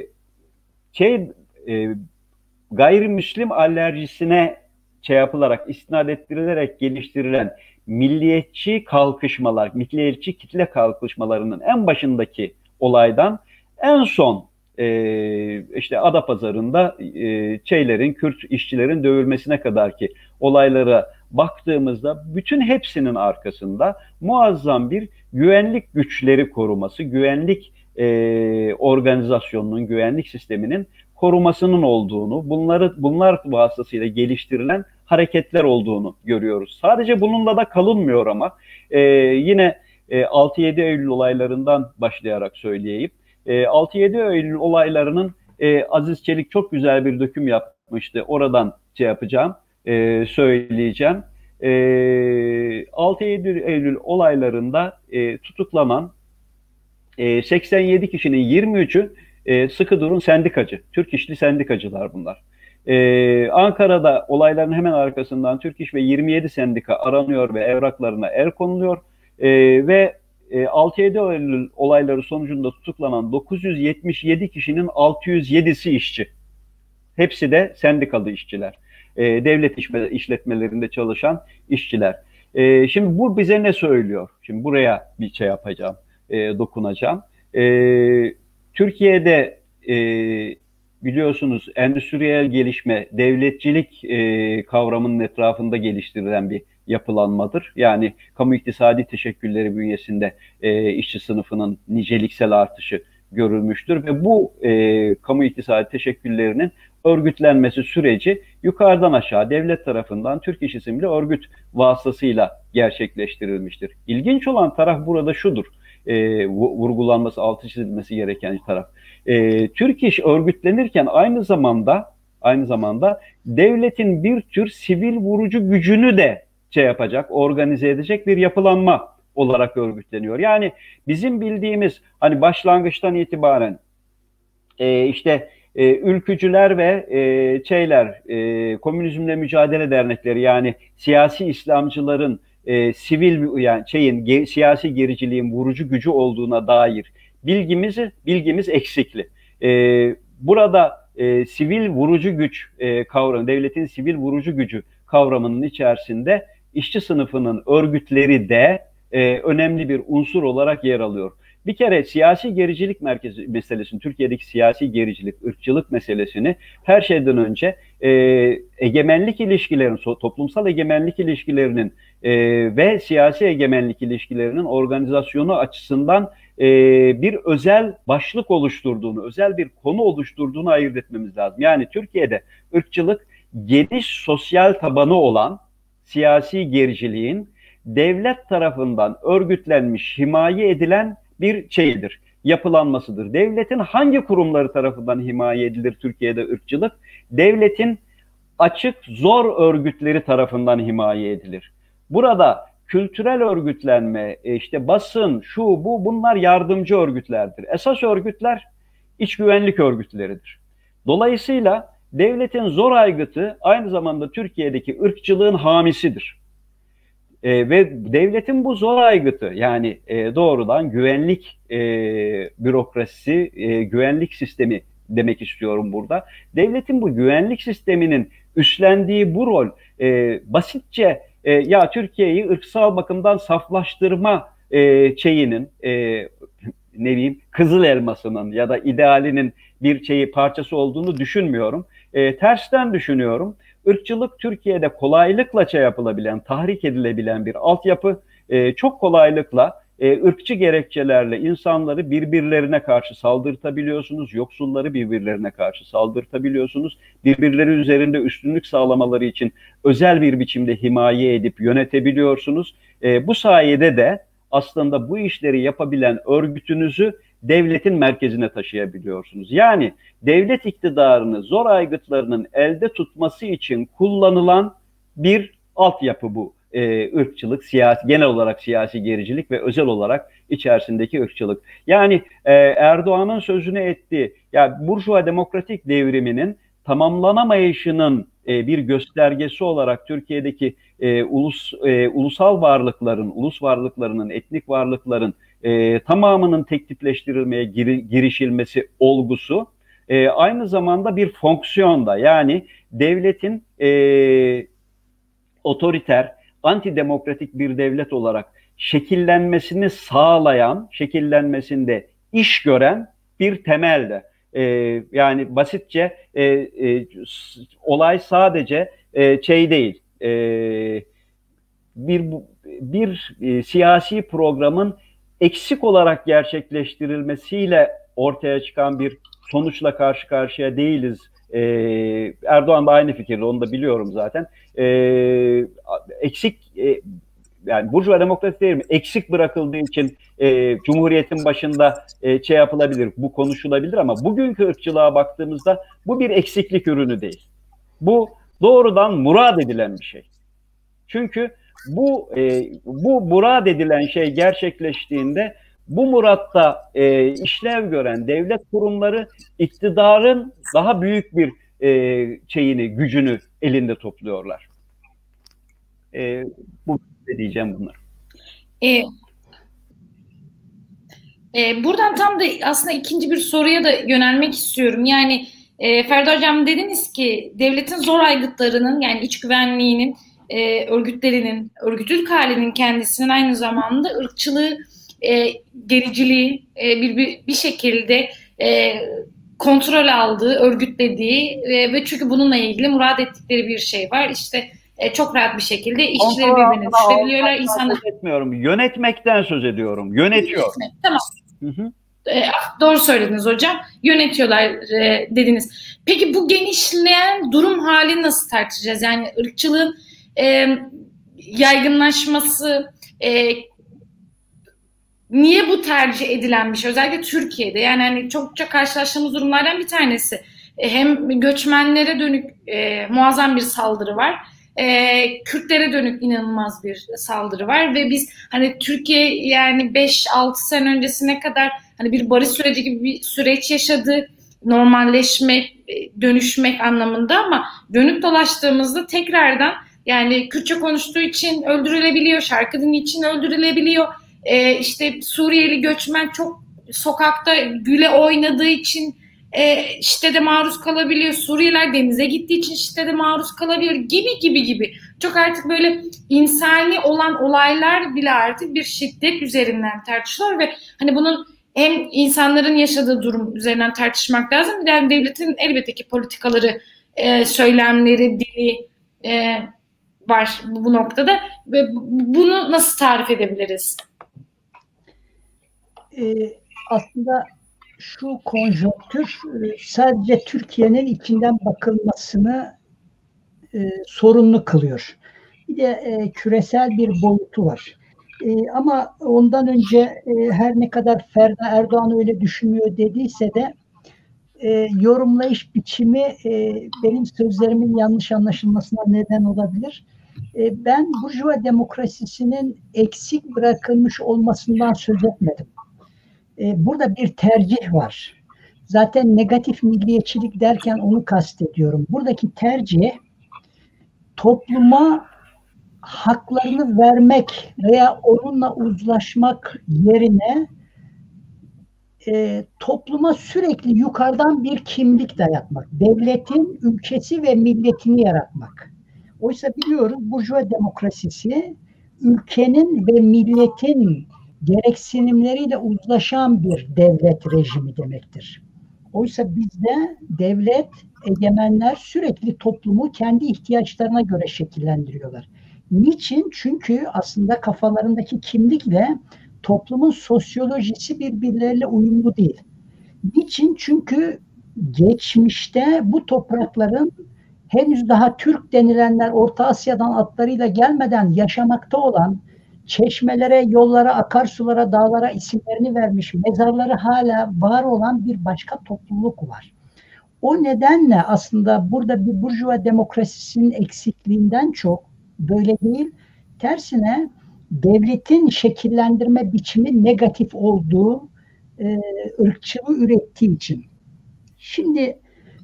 şey e, gayrimüslim alerjisine şey yapılarak, istinad ettirilerek geliştirilen milliyetçi kalkışmalar, milliyetçi kitle kalkışmalarının en başındaki olaydan en son e, işte Adapazarı'nda e, şeylerin, Kürt işçilerin dövülmesine kadar ki olaylara baktığımızda bütün hepsinin arkasında muazzam bir güvenlik güçleri koruması, güvenlik e, organizasyonunun, güvenlik sisteminin korumasının olduğunu, bunları bunlar vasıtasıyla geliştirilen hareketler olduğunu görüyoruz. Sadece bununla da kalınmıyor ama e, yine e, altı yedi Eylül olaylarından başlayarak söyleyeyim. E, altı yedi Eylül olaylarının e, Aziz Çelik çok güzel bir döküm yapmıştı. Oradan şey yapacağım, e, söyleyeceğim. E, altı yedi Eylül olaylarında e, tutuklanan e, seksen yedi kişinin yirmi üçü e, sıkı durun sendikacı, Türk işçi sendikacılar bunlar. Ee, Ankara'da olayların hemen arkasından Türk İş ve yirmi yedi sendika aranıyor ve evraklarına el konuluyor. Ee, ve e, altı yedi Eylül olayları sonucunda tutuklanan dokuz yüz yetmiş yedi kişinin altı yüz yedisi işçi. Hepsi de sendikalı işçiler. Ee, devlet işletmelerinde çalışan işçiler. Ee, şimdi bu bize ne söylüyor? Şimdi buraya bir şey yapacağım, e, dokunacağım. Ee, Türkiye'de e, biliyorsunuz endüstriyel gelişme, devletçilik e, kavramının etrafında geliştirilen bir yapılanmadır. Yani kamu iktisadi teşekkülleri bünyesinde e, işçi sınıfının niceliksel artışı görülmüştür ve bu e, kamu iktisadi teşekküllerinin örgütlenmesi süreci yukarıdan aşağı devlet tarafından Türk İş isimli örgüt vasıtasıyla gerçekleştirilmiştir. İlginç olan taraf burada şudur. E, vurgulanması, altı çizilmesi gereken taraf. E, Türk İş örgütlenirken aynı zamanda aynı zamanda devletin bir tür sivil vurucu gücünü de şey yapacak, organize edecek bir yapılanma olarak örgütleniyor. Yani bizim bildiğimiz hani başlangıçtan itibaren e, işte e, ülkücüler ve e, şeyler, e, komünizmle mücadele dernekleri, yani siyasi İslamcıların E, sivil yani şeyin ge, siyasi gericiliğin vurucu gücü olduğuna dair bilgimiz bilgimiz eksikli. E, burada e, sivil vurucu güç e, kavramı, devletin sivil vurucu gücü kavramının içerisinde işçi sınıfının örgütleri de e, önemli bir unsur olarak yer alıyor. Bir kere siyasi gericilik merkezi meselesini, Türkiye'deki siyasi gericilik, ırkçılık meselesini her şeyden önce e, egemenlik ilişkilerinin, toplumsal egemenlik ilişkilerinin e, ve siyasi egemenlik ilişkilerinin organizasyonu açısından e, bir özel başlık oluşturduğunu, özel bir konu oluşturduğunu ayırt etmemiz lazım. Yani Türkiye'de ırkçılık geniş sosyal tabanı olan siyasi gericiliğin devlet tarafından örgütlenmiş, himaye edilen bir şeydir, yapılanmasıdır. Devletin hangi kurumları tarafından himaye edilir Türkiye'de ırkçılık? Devletin açık, zor örgütleri tarafından himaye edilir. Burada kültürel örgütlenme, işte basın, şu bu bunlar yardımcı örgütlerdir. Esas örgütler iç güvenlik örgütleridir. Dolayısıyla devletin zor aygıtı aynı zamanda Türkiye'deki ırkçılığın hamisidir. E, ve devletin bu zor aygıtı, yani e, doğrudan güvenlik e, bürokrasisi, e, güvenlik sistemi demek istiyorum burada. Devletin bu güvenlik sisteminin üstlendiği bu rol e, basitçe e, ya Türkiye'yi ırksal bakımdan saflaştırma e, şeyinin, e, ne bileyim, kızıl elmasının ya da idealinin bir şeyi parçası olduğunu düşünmüyorum. E, tersten düşünüyorum. Irkçılık Türkiye'de kolaylıkla şey yapılabilen, tahrik edilebilen bir altyapı. E, çok kolaylıkla e, ırkçı gerekçelerle insanları birbirlerine karşı saldırtabiliyorsunuz. Yoksulları birbirlerine karşı saldırtabiliyorsunuz. Birbirleri üzerinde üstünlük sağlamaları için özel bir biçimde himaye edip yönetebiliyorsunuz. E, bu sayede de aslında bu işleri yapabilen örgütünüzü devletin merkezine taşıyabiliyorsunuz. Yani devlet iktidarını zor aygıtlarının elde tutması için kullanılan bir altyapı bu. Ee, ırkçılık, siyasi, genel olarak siyasi gericilik ve özel olarak içerisindeki ırkçılık. Yani e, Erdoğan'ın sözünü ettiği, ya Burjuva demokratik devriminin tamamlanamayışının e, bir göstergesi olarak Türkiye'deki e, ulus e, ulusal varlıkların, ulus varlıklarının, etnik varlıkların e, tamamının tek tipleştirilmeye gir, girişilmesi olgusu e, aynı zamanda bir fonksiyonda, yani devletin e, otoriter, antidemokratik bir devlet olarak şekillenmesini sağlayan, şekillenmesinde iş gören bir temelde. Ee, yani basitçe e, e, olay sadece e, şey değil, e, bir bir e, siyasi programın eksik olarak gerçekleştirilmesiyle ortaya çıkan bir sonuçla karşı karşıya değiliz. Ee, Erdoğan da aynı fikirde, onu da biliyorum zaten. Ee, eksik e, yani Burjuva demokrasi değil mi? Eksik bırakıldığı için e, Cumhuriyet'in başında e, şey yapılabilir, bu konuşulabilir ama bugünkü ırkçılığa baktığımızda bu bir eksiklik ürünü değil. Bu doğrudan murad edilen bir şey. Çünkü bu e, bu murad edilen şey gerçekleştiğinde bu muratta e, işlev gören devlet kurumları iktidarın daha büyük bir e, şeyini, gücünü elinde topluyorlar. E, bu diyeceğim bunlar. E, e, buradan tam da aslında ikinci bir soruya da yönelmek istiyorum. Yani e, Ferdi Hocam, dediniz ki devletin zor aygıtlarının, yani iç güvenliğinin, e, örgütlerinin, örgütülük halinin kendisinin aynı zamanda ırkçılığı, e, gericiliği e, bir, bir bir şekilde e, kontrol aldığı, örgütlediği e, ve çünkü bununla ilgili murad ettikleri bir şey var. İşte e, çok rahat bir şekilde işçileri birbirine düşürebiliyorlar. İnsanlar etmiyorum. Yönetmekten söz ediyorum. Yönetiyor. Yönetmek, tamam. Hı hı. E, doğru söylediniz hocam. Yönetiyorlar e, dediniz. Peki bu genişleyen durum hali nasıl tartışacağız? Yani ırkçılığın e, yaygınlaşması, e, niye bu tercih edilen bir şey? Özellikle Türkiye'de. Yani hani çokça karşılaştığımız durumlardan bir tanesi. E, hem göçmenlere dönük e, muazzam bir saldırı var. E, Kürtlere dönük inanılmaz bir saldırı var ve biz hani Türkiye yani beş altı sene öncesine kadar hani bir barış süreci gibi bir süreç yaşadı. Normalleşmek, dönüşmek anlamında, ama dönüp dolaştığımızda tekrardan yani Kürtçe konuştuğu için öldürülebiliyor, şarkı dinlediği için öldürülebiliyor. Ee, işte Suriyeli göçmen çok sokakta güle oynadığı için e, şiddete maruz kalabiliyor. Suriyeliler denize gittiği için şiddete maruz kalabiliyor gibi gibi gibi. Çok artık böyle insani olan olaylar bile artık bir şiddet üzerinden tartışılıyor ve hani bunun hem insanların yaşadığı durum üzerinden tartışmak lazım. Bir de yani devletin elbette ki politikaları, e, söylemleri, dili e, var bu noktada ve bunu nasıl tarif edebiliriz? Ee, aslında şu konjonktür sadece Türkiye'nin içinden bakılmasını e, sorunlu kılıyor. Bir de e, küresel bir boyutu var. E, ama ondan önce e, her ne kadar Ferdi Erdoğan öyle düşünmüyor dediyse de e, yorumlayış biçimi e, benim sözlerimin yanlış anlaşılmasına neden olabilir. E, ben burjuva demokrasisinin eksik bırakılmış olmasından söz etmedim. E, burada bir tercih var. Zaten negatif milliyetçilik derken onu kastediyorum. Buradaki tercih topluma haklarını vermek veya onunla uzlaşmak yerine e, topluma sürekli yukarıdan bir kimlik dayatmak. Devletin ülkesi ve milletini yaratmak. Oysa biliyoruz burjuva demokrasisi ülkenin ve milletin gereksinimleriyle uzlaşan bir devlet rejimi demektir. Oysa bizde devlet, egemenler sürekli toplumu kendi ihtiyaçlarına göre şekillendiriyorlar. Niçin? Çünkü aslında kafalarındaki kimlikle toplumun sosyolojisi birbirleriyle uyumlu değil. Niçin? Çünkü geçmişte bu toprakların henüz daha Türk denilenler Orta Asya'dan atlarıyla gelmeden yaşamakta olan, çeşmelere, yollara, akarsulara, dağlara isimlerini vermiş, mezarları hala var olan bir başka topluluk var. O nedenle aslında burada bir burjuva demokrasisinin eksikliğinden çok, böyle değil, tersine devletin şekillendirme biçimi negatif olduğu, e, ırkçılığı ürettiği için. Şimdi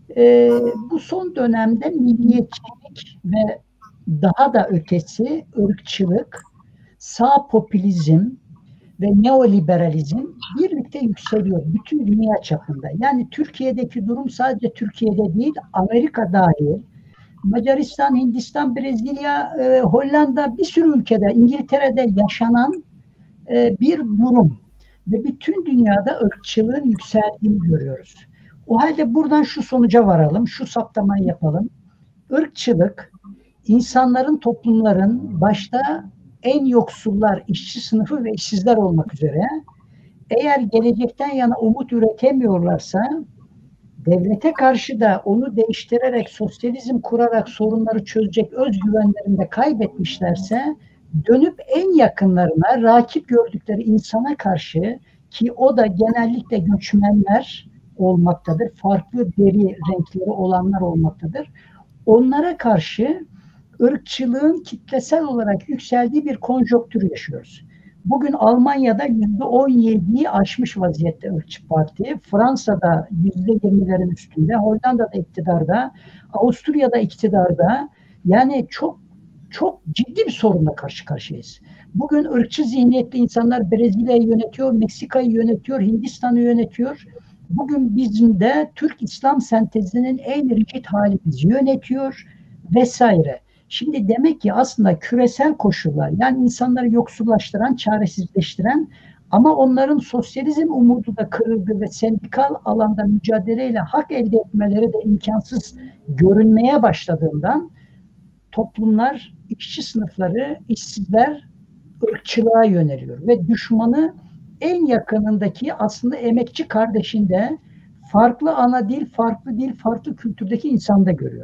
e, bu son dönemde milliyetçilik ve daha da ötesi ırkçılık, sağ popülizm ve neoliberalizm birlikte yükseliyor bütün dünya çapında. Yani Türkiye'deki durum sadece Türkiye'de değil, Amerika dahil, Macaristan, Hindistan, Brezilya, e, Hollanda, bir sürü ülkede, İngiltere'de yaşanan e, bir durum. Ve bütün dünyada ırkçılığın yükseldiğini görüyoruz. O halde buradan şu sonuca varalım, şu saptamayı yapalım. Irkçılık, insanların, toplumların, başta en yoksullar, işçi sınıfı ve işsizler olmak üzere, eğer gelecekten yana umut üretemiyorlarsa, devlete karşı da onu değiştirerek, sosyalizm kurarak sorunları çözecek özgüvenlerini de kaybetmişlerse, dönüp en yakınlarına, rakip gördükleri insana karşı, ki o da genellikle göçmenler olmaktadır, farklı deri renkleri olanlar olmaktadır, onlara karşı ırkçılığın kitlesel olarak yükseldiği bir konjonktür yaşıyoruz. Bugün Almanya'da yüzde on yediyi aşmış vaziyette ırkçı parti. Fransa'da yüzde yirmilerin üstünde, Hollanda'da iktidarda, Avusturya'da iktidarda. Yani çok çok ciddi bir sorunla karşı karşıyayız. Bugün ırkçı zihniyetli insanlar Brezilya'yı yönetiyor, Meksika'yı yönetiyor, Hindistan'ı yönetiyor. Bugün bizim de Türk İslam sentezinin en rigid hali bizi yönetiyor vesaire. Şimdi demek ki aslında küresel koşullar, yani insanları yoksullaştıran, çaresizleştiren ama onların sosyalizm umudu da kırıldı ve sendikal alanda mücadeleyle hak elde etmeleri de imkansız görünmeye başladığından toplumlar, işçi sınıfları, işsizler ırkçılığa yöneliyor ve düşmanı en yakınındaki aslında emekçi kardeşinde farklı ana dil, farklı dil, farklı kültürdeki insanda görüyor.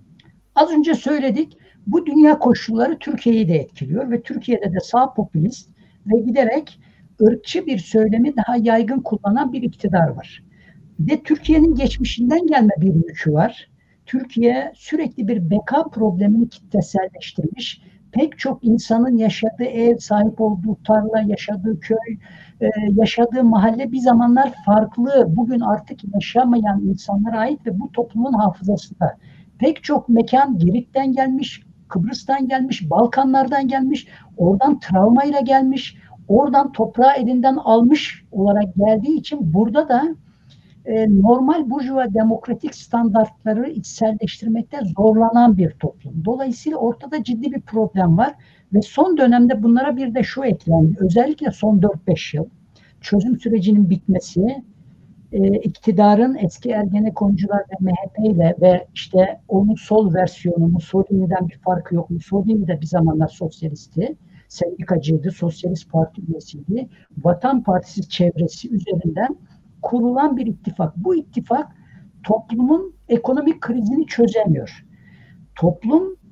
Az önce söyledik, bu dünya koşulları Türkiye'yi de etkiliyor ve Türkiye'de de sağ popülist ve giderek ırkçı bir söylemi daha yaygın kullanan bir iktidar var. Ve Türkiye'nin geçmişinden gelme bir yükü var. Türkiye sürekli bir beka problemini kitleselleştirmiş. Pek çok insanın yaşadığı ev, sahip olduğu tarla, yaşadığı köy, yaşadığı mahalle bir zamanlar farklı. Bugün artık yaşamayan insanlara ait ve bu toplumun hafızasında. Pek çok mekan Girit'ten gelmiş, Kıbrıs'tan gelmiş, Balkanlardan gelmiş, oradan travmayla gelmiş, oradan toprağı elinden almış olarak geldiği için burada da e, normal burjuva demokratik standartları içselleştirmekte zorlanan bir toplum. Dolayısıyla ortada ciddi bir problem var ve son dönemde bunlara bir de şu eklendi. Özellikle son dört beş yıl çözüm sürecinin bitmesi, e, iktidarın eski Ergenekoncular ve M H P ile ve işte onun sol versiyonu Mussolini'den bir farkı yok. Mussolini de bir zamanlar sosyalisti, sendikacıydı, Sosyalist Parti üyesiydi. Vatan Partisi çevresi üzerinden kurulan bir ittifak. Bu ittifak toplumun ekonomik krizini çözemiyor. Toplum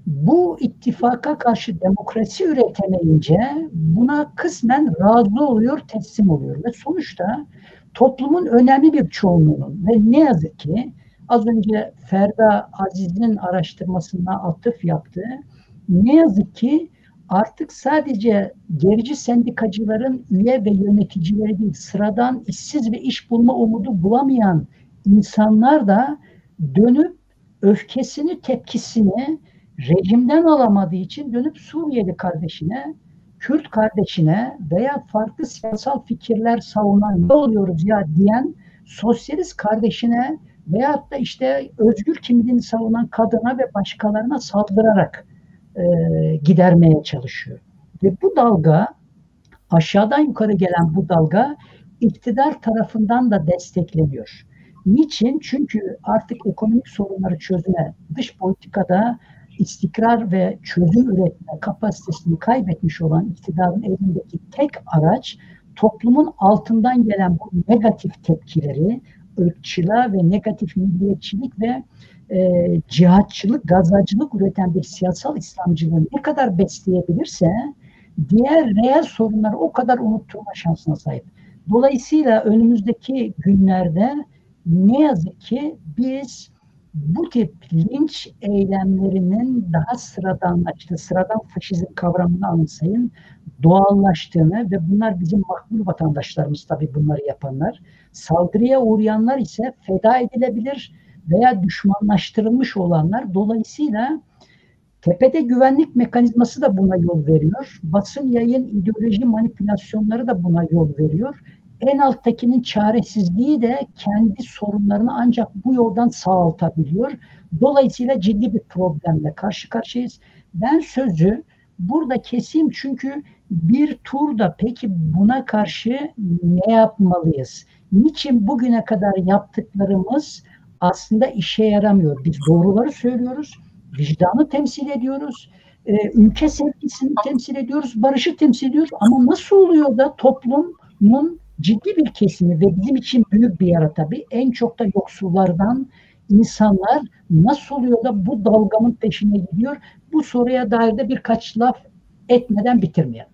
Bu ittifaka karşı demokrasi üretemeyince buna kısmen razı oluyor, teslim oluyor ve sonuçta toplumun önemli bir çoğunluğunun ve ne yazık ki az önce Ferda Aziz'in araştırmasına atıf yaptı. Ne yazık ki artık sadece gerici sendikacıların üye ve yöneticileri değil, sıradan işsiz ve iş bulma umudu bulamayan insanlar da dönüp öfkesini, tepkisini rejimden alamadığı için dönüp Suriyeli kardeşine, Kürt kardeşine veya farklı siyasal fikirler savunan ne oluyoruz ya diyen sosyalist kardeşine veyahut da işte özgür kimliğini savunan kadına ve başkalarına saldırarak e, gidermeye çalışıyor. Ve bu dalga, aşağıdan yukarı gelen bu dalga iktidar tarafından da destekleniyor. Niçin? Çünkü artık ekonomik sorunları çözme, dış politikada istikrar ve çözüm üretme kapasitesini kaybetmiş olan iktidarın elindeki tek araç toplumun altından gelen bu negatif tepkileri, ırkçılığa ve negatif milliyetçilik ve e, cihatçılık, gazacılık üreten bir siyasal İslamcılığı ne kadar besleyebilirse diğer reel sorunları o kadar unutturma şansına sahip. Dolayısıyla önümüzdeki günlerde ne yazık ki biz bu tip linç eylemlerinin daha sıradanlaştığı, sıradan faşizm kavramını anımsayın, doğallaştığını ve bunlar bizim makbul vatandaşlarımız tabii bunları yapanlar. Saldırıya uğrayanlar ise feda edilebilir veya düşmanlaştırılmış olanlar. Dolayısıyla tepede güvenlik mekanizması da buna yol veriyor. Basın, yayın, ideoloji manipülasyonları da buna yol veriyor. En alttakinin çaresizliği de kendi sorunlarını ancak bu yoldan sağaltabiliyor. Dolayısıyla ciddi bir problemle karşı karşıyayız. Ben sözü burada keseyim çünkü bir turda peki buna karşı ne yapmalıyız? Niçin bugüne kadar yaptıklarımız aslında işe yaramıyor? Biz doğruları söylüyoruz, vicdanı temsil ediyoruz, ülke sevgisini temsil ediyoruz, barışı temsil ediyoruz ama nasıl oluyor da toplumun ciddi bir kesimi ve bizim için büyük bir yara tabii en çok da yoksullardan insanlar nasıl oluyor da bu dalgamın peşine gidiyor? Bu soruya dair de birkaç laf etmeden bitirmeyelim.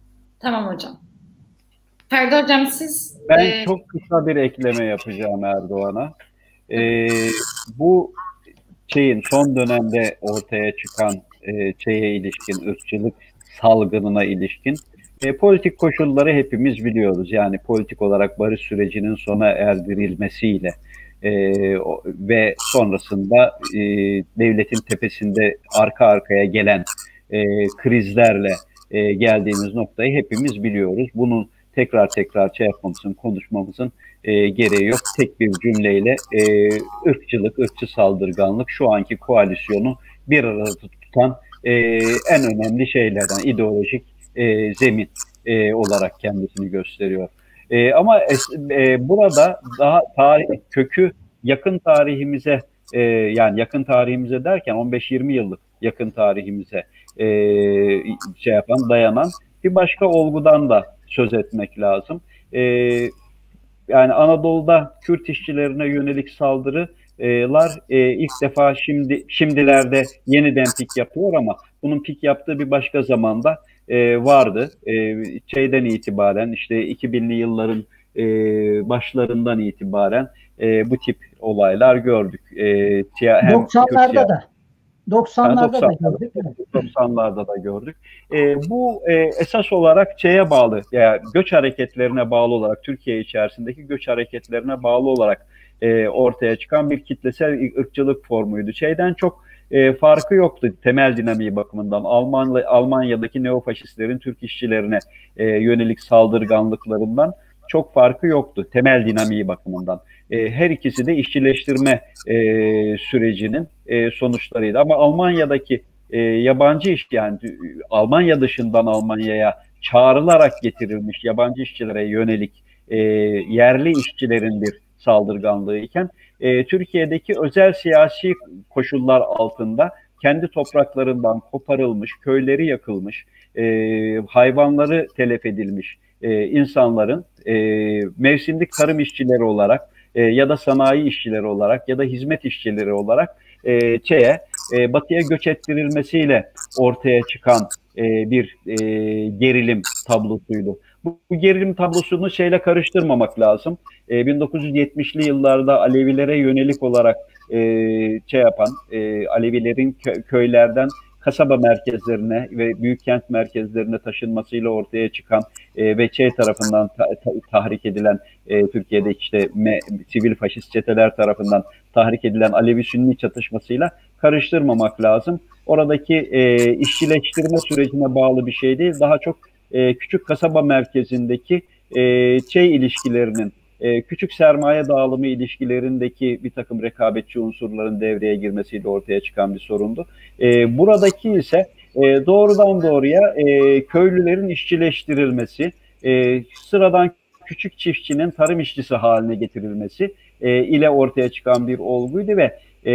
Tamam hocam. Ferdi hocam siz... Ben e... çok kısa bir ekleme yapacağım Erdoğan'a. Ee, bu şeyin son dönemde ortaya çıkan e, şeye ilişkin, ırkçılık salgınına ilişkin E, politik koşulları hepimiz biliyoruz. Yani politik olarak barış sürecinin sona erdirilmesiyle e, o, ve sonrasında e, devletin tepesinde arka arkaya gelen e, krizlerle e, geldiğimiz noktayı hepimiz biliyoruz. Bunun tekrar tekrar şey yapmamızın, konuşmamızın e, gereği yok. Tek bir cümleyle e, ırkçılık, ırkçı saldırganlık şu anki koalisyonu bir arada tutan e, en önemli şeylerden, ideolojik E, zemin e, olarak kendisini gösteriyor. E, ama e, burada daha tarih, kökü yakın tarihimize e, yani yakın tarihimize derken on beş yirmi yıllık yakın tarihimize e, şey yapan, dayanan bir başka olgudan da söz etmek lazım. E, yani Anadolu'da Kürt işçilerine yönelik saldırılar e, ilk defa şimdi şimdilerde yeniden pik yapıyor ama bunun pik yaptığı bir başka zamanda E, vardı. E, şeyden itibaren işte iki binli yılların e, başlarından itibaren e, bu tip olaylar gördük. E, doksanlarda da. doksanlarda da gördük. doksanlarda da gördük. E, bu e, esas olarak şeye bağlı, yani göç hareketlerine bağlı olarak, Türkiye içerisindeki göç hareketlerine bağlı olarak e, ortaya çıkan bir kitlesel ırkçılık formuydu. Şeyden çok E, farkı yoktu temel dinamiği bakımından. Alman, Almanya'daki neofaşistlerin Türk işçilerine e, yönelik saldırganlıklarından çok farkı yoktu temel dinamiği bakımından. E, her ikisi de işçileştirme e, sürecinin e, sonuçlarıydı. Ama Almanya'daki e, yabancı iş, yani Almanya dışından Almanya'ya çağrılarak getirilmiş yabancı işçilere yönelik e, yerli işçilerin bir saldırganlığı iken e, Türkiye'deki özel siyasi koşullar altında kendi topraklarından koparılmış, köyleri yakılmış, e, hayvanları telef edilmiş e, insanların e, mevsimlik tarım işçileri olarak e, ya da sanayi işçileri olarak ya da hizmet işçileri olarak e, şeye, e, batıya göç ettirilmesiyle ortaya çıkan e, bir e, gerilim tablosuydu. Bu, bu gerilim tablosunu şeyle karıştırmamak lazım. E, bin dokuz yüz yetmişli yıllarda Alevilere yönelik olarak e, şey yapan, e, Alevilerin kö köylerden kasaba merkezlerine ve büyük kent merkezlerine taşınmasıyla ortaya çıkan e, ve şey tarafından ta ta tahrik edilen, e, Türkiye'de işte me sivil faşist çeteler tarafından tahrik edilen Alevi-Sünni çatışmasıyla karıştırmamak lazım. Oradaki e, işçileştirme sürecine bağlı bir şey değil, daha çok e, küçük kasaba merkezindeki e, şey ilişkilerinin, e, küçük sermaye dağılımı ilişkilerindeki bir takım rekabetçi unsurların devreye girmesiyle ortaya çıkan bir sorundu. E, buradaki ise e, doğrudan doğruya e, köylülerin işçileştirilmesi, e, sıradan küçük çiftçinin tarım işçisi haline getirilmesi e, ile ortaya çıkan bir olguydu ve e,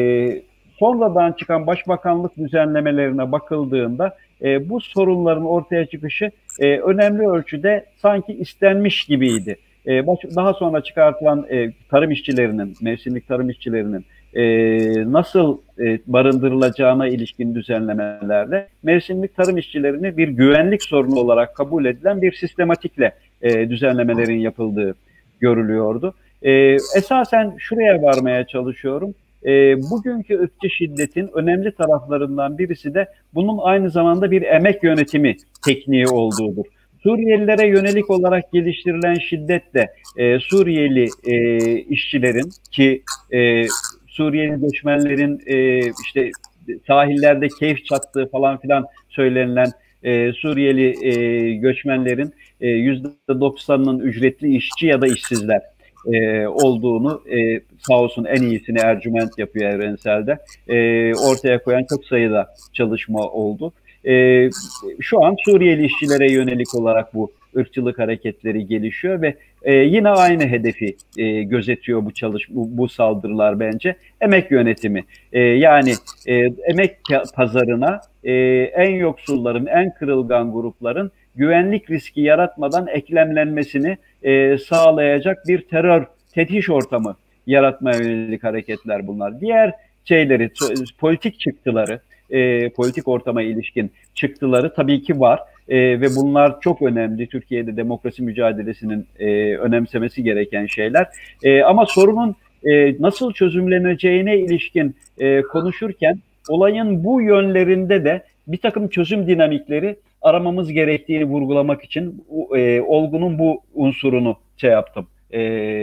sonradan çıkan başbakanlık düzenlemelerine bakıldığında e, bu sorunların ortaya çıkışı e, önemli ölçüde sanki istenmiş gibiydi. E, baş, daha sonra çıkartılan e, tarım işçilerinin, mevsimlik tarım işçilerinin e, nasıl e, barındırılacağına ilişkin düzenlemelerle mevsimlik tarım işçilerini bir güvenlik sorunu olarak kabul edilen bir sistematikle e, düzenlemelerin yapıldığı görülüyordu. E, esasen şuraya varmaya çalışıyorum. E, bugünkü ırkçı şiddetin önemli taraflarından birisi de bunun aynı zamanda bir emek yönetimi tekniği olduğudur. Suriyelilere yönelik olarak geliştirilen şiddet de e, Suriyeli e, işçilerin ki e, Suriyeli göçmenlerin e, işte sahillerde keyif çattığı falan filan söylenilen e, Suriyeli e, göçmenlerin e, yüzde doksanının ücretli işçi ya da işsizler e, olduğunu e, sağ olsun en iyisini Ercüment yapıyor Evrensel'de. E, ortaya koyan çok sayıda çalışma oldu. E, şu an Suriyeli işçilere yönelik olarak bu ırkçılık hareketleri gelişiyor ve e, yine aynı hedefi e, gözetiyor bu çalış bu, bu saldırılar bence. Emek yönetimi. E, yani e, emek pazarına e, en yoksulların, en kırılgan grupların güvenlik riski yaratmadan eklemlenmesini e, sağlayacak bir terör, tetiş ortamı yaratmaya yönelik hareketler bunlar. Diğer şeyleri, politik çıktıları, e, politik ortama ilişkin çıktıları tabii ki var. E, ve bunlar çok önemli. Türkiye'de demokrasi mücadelesinin e, önemsemesi gereken şeyler. E, ama sorunun e, nasıl çözümleneceğine ilişkin e, konuşurken olayın bu yönlerinde de bir takım çözüm dinamikleri aramamız gerektiğini vurgulamak için e, olgunun bu unsurunu şey yaptım. E,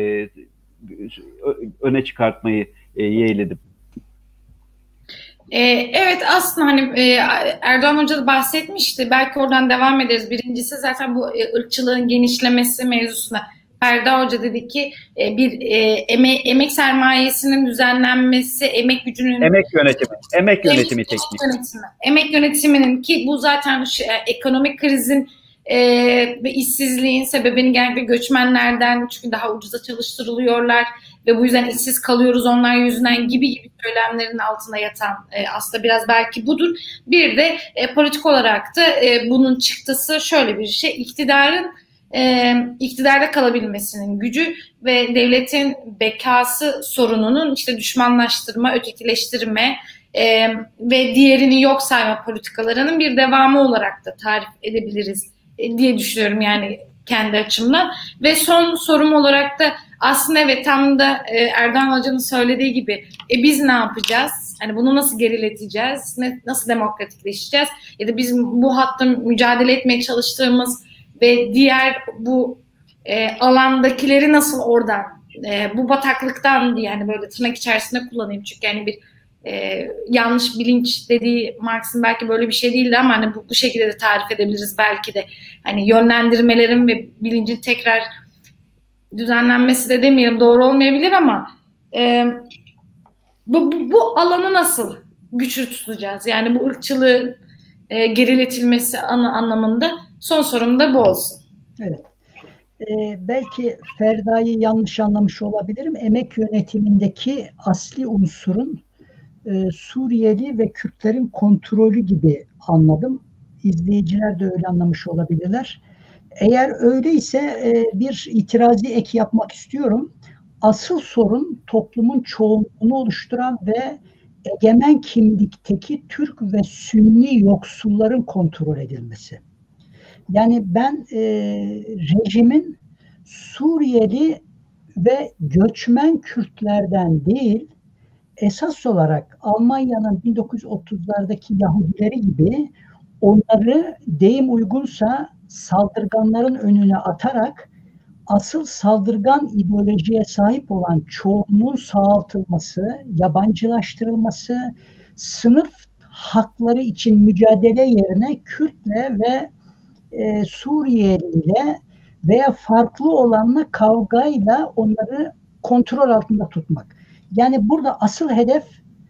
öne çıkartmayı e, yeğledim. Evet, aslında hani Erdoğan Hoca da bahsetmişti. Belki oradan devam ederiz. Birincisi zaten bu ırkçılığın genişlemesi mevzusunda. Ferda Hoca dedi ki bir eme, emek sermayesinin düzenlenmesi, emek gücünün... Emek yönetimi, emek yönetimi tekniği. Yönetimi. Emek yönetiminin ki bu zaten şu, ekonomik krizin e, ve işsizliğin sebebini genellikle göçmenlerden, çünkü daha ucuza çalıştırılıyorlar ve bu yüzden işsiz kalıyoruz onlar yüzünden gibi gibi söylemlerin altına yatan e, aslında biraz belki budur. Bir de e, politik olarak da e, bunun çıktısı şöyle bir şey: iktidarın e, iktidarda kalabilmesinin gücü ve devletin bekası sorununun işte düşmanlaştırma, ötekileştirme e, ve diğerini yok sayma politikalarının bir devamı olarak da tarif edebiliriz e, diye düşünüyorum yani kendi açımdan. Ve son sorum olarak da aslında evet tam da e, Erdoğan Hoca'nın söylediği gibi e, biz ne yapacağız? Hani bunu nasıl gerileteceğiz? Ne, nasıl demokratikleşeceğiz? Ya da biz bu hatta mücadele etmeye çalıştığımız ve diğer bu e, alandakileri nasıl oradan e, bu bataklıktan diye yani böyle tırnak içerisinde kullanayım çünkü yani bir e, yanlış bilinç dediği Marx'ın belki böyle bir şey değildi ama hani bu, bu şekilde de tarif edebiliriz belki de hani yönlendirmelerin ve bilincin tekrar düzenlenmesi de demeyelim doğru olmayabilir ama e, bu, bu, bu alanı nasıl güçlü tutacağız? Yani bu ırkçılığın e, geriletilmesi anı, anlamında son sorum da bu olsun. Evet. Ee, belki Ferda'yı yanlış anlamış olabilirim. Emek yönetimindeki asli unsurun e, Suriyeli ve Kürtlerin kontrolü gibi anladım. İzleyiciler de öyle anlamış olabilirler. Eğer öyleyse e, bir itirazi ek yapmak istiyorum. Asıl sorun toplumun çoğunluğunu oluşturan ve egemen kimlikteki Türk ve Sünni yoksulların kontrol edilmesi. Yani ben e, rejimin Suriyeli ve göçmen Kürtlerden değil, esas olarak Almanya'nın bin dokuz yüz otuzlardaki Yahudileri gibi onları deyim uygunsa saldırganların önüne atarak asıl saldırgan ideolojiye sahip olan çoğunluğun sağaltılması, yabancılaştırılması, sınıf hakları için mücadele yerine Kürtle ve e, Suriyeliyle veya farklı olanla kavgayla onları kontrol altında tutmak. Yani burada asıl hedef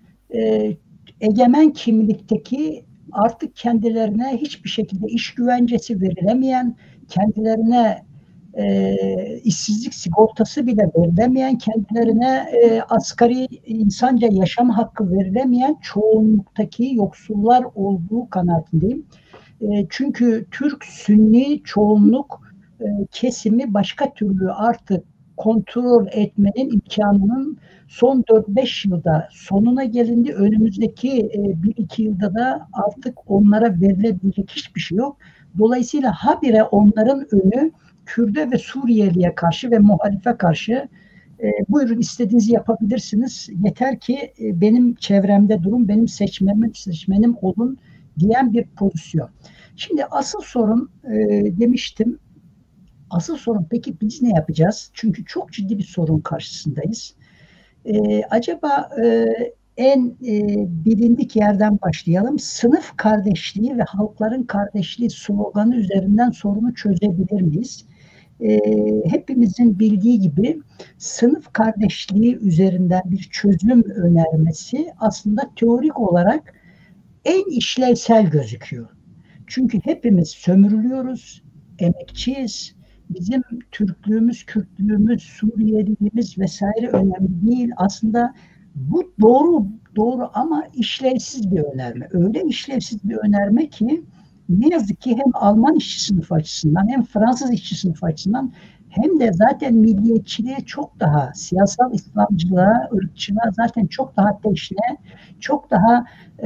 e, egemen kimlikteki artık kendilerine hiçbir şekilde iş güvencesi verilemeyen, kendilerine e, işsizlik sigortası bile verilemeyen, kendilerine e, asgari insanca yaşam hakkı verilemeyen çoğunluktaki yoksullar olduğu kanaatindeyim. E, çünkü Türk Sünni çoğunluk e, kesimi başka türlü artık kontrol etmenin imkanının son dört beş yılda sonuna gelindi. Önümüzdeki e, bir iki yılda da artık onlara verilebilecek hiçbir şey yok. Dolayısıyla habire onların önü Kürde ve Suriyeli'ye karşı ve muhalife karşı e, buyurun istediğinizi yapabilirsiniz. Yeter ki e, benim çevremde durun, benim seçmenim, seçmenim olun diyen bir pozisyon. Şimdi asıl sorun e, demiştim, asıl sorun peki biz ne yapacağız? Çünkü çok ciddi bir sorun karşısındayız. E, acaba e, en e, bilindik yerden başlayalım. Sınıf kardeşliği ve halkların kardeşliği sloganı üzerinden sorunu çözebilir miyiz? E, hepimizin bildiği gibi sınıf kardeşliği üzerinden bir çözüm önermesi aslında teorik olarak en işlevsel gözüküyor. Çünkü hepimiz sömürülüyoruz, emekçiyiz. Bizim Türklüğümüz, Kürtlüğümüz, Suriyeliliğimiz vesaire önemli değil. Aslında bu doğru, doğru ama işlevsiz bir önerme. Öyle işlevsiz bir önerme ki ne yazık ki hem Alman işçi sınıfı açısından hem Fransız işçi sınıfı açısından hem de zaten milliyetçiliğe çok daha, siyasal İslamcılığa, ırkçılığa zaten çok daha teşne, çok daha e,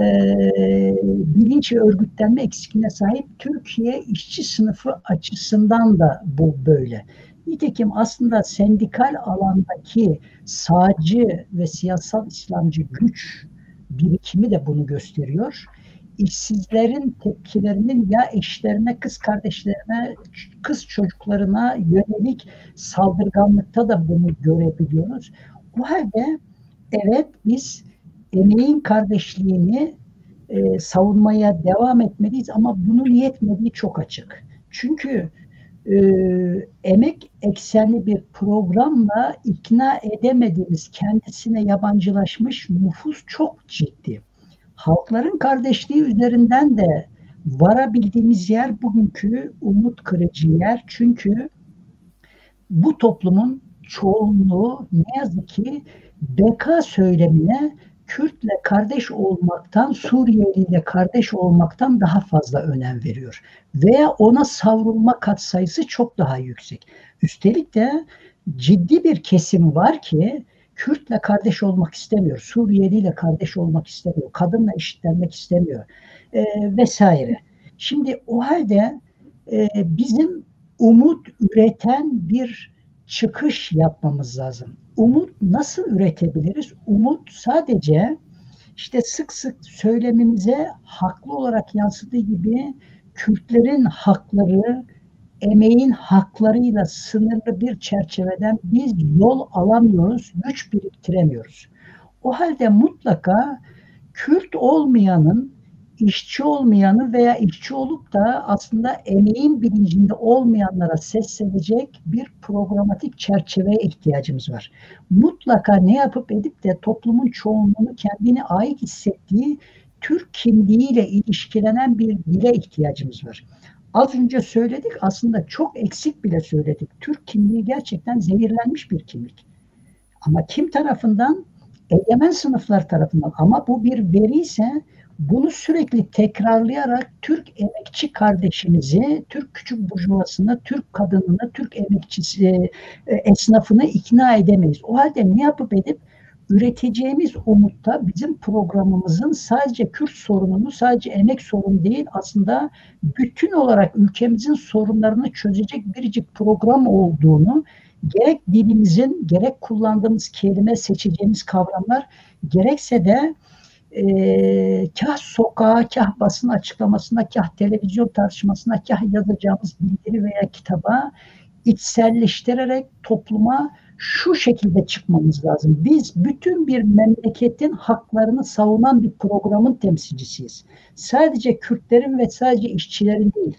bilinç ve örgütlenme eksikliğine sahip Türkiye işçi sınıfı açısından da bu böyle. Nitekim aslında sendikal alandaki sağcı ve siyasal İslamcı güç birikimi de bunu gösteriyor. İşsizlerin tepkilerinin ya eşlerine, kız kardeşlerine, kız çocuklarına yönelik saldırganlıkta da bunu görebiliyoruz. O halde evet biz emeğin kardeşliğini e, savunmaya devam etmeliyiz ama bunun yetmediği çok açık. Çünkü e, emek eksenli bir programla ikna edemediğimiz, kendisine yabancılaşmış nüfus çok ciddi. Halkların kardeşliği üzerinden de varabildiğimiz yer bugünkü umut kırıcı yer. Çünkü bu toplumun çoğunluğu ne yazık ki beka söylemine Kürtle kardeş olmaktan, Suriyeliyle kardeş olmaktan daha fazla önem veriyor. Veya ona savrulma katsayısı çok daha yüksek. Üstelik de ciddi bir kesim var ki Kürtle kardeş olmak istemiyor, Suriyeliyle kardeş olmak istemiyor, kadınla eşitlenmek istemiyor e, vesaire. Şimdi o halde e, bizim umut üreten bir çıkış yapmamız lazım. Umut nasıl üretebiliriz? Umut sadece işte sık sık söylemimize haklı olarak yansıdığı gibi Kürtlerin hakları, emeğin haklarıyla sınırlı bir çerçeveden biz yol alamıyoruz, güç biriktiremiyoruz. O halde mutlaka Kürt olmayanın, işçi olmayanı veya işçi olup da aslında emeğin bilincinde olmayanlara seslenecek bir programatik çerçeveye ihtiyacımız var. Mutlaka ne yapıp edip de toplumun çoğunluğunu kendine ait hissettiği Türk kimliğiyle ilişkilenen bir dile ihtiyacımız var. Az önce söyledik, aslında çok eksik bile söyledik. Türk kimliği gerçekten zehirlenmiş bir kimlik. Ama kim tarafından? Egemen sınıflar tarafından. Ama bu bir veri ise bunu sürekli tekrarlayarak Türk emekçi kardeşimizi, Türk küçük burjuvasını, Türk kadınını, Türk emekçisi, esnafını ikna edemeyiz. O halde ne yapıp edip üreteceğimiz umutta bizim programımızın sadece Kürt sorununu, sadece emek sorunu değil, aslında bütün olarak ülkemizin sorunlarını çözecek biricik program olduğunu, gerek dilimizin, gerek kullandığımız kelime, seçeceğimiz kavramlar, gerekse de e, kah sokağa, kah basın açıklamasına, kah televizyon tartışmasına, kah yazacağımız bildiri veya kitaba içselleştirerek topluma şu şekilde çıkmamız lazım. Biz bütün bir memleketin haklarını savunan bir programın temsilcisiyiz. Sadece Kürtlerin ve sadece işçilerin değil.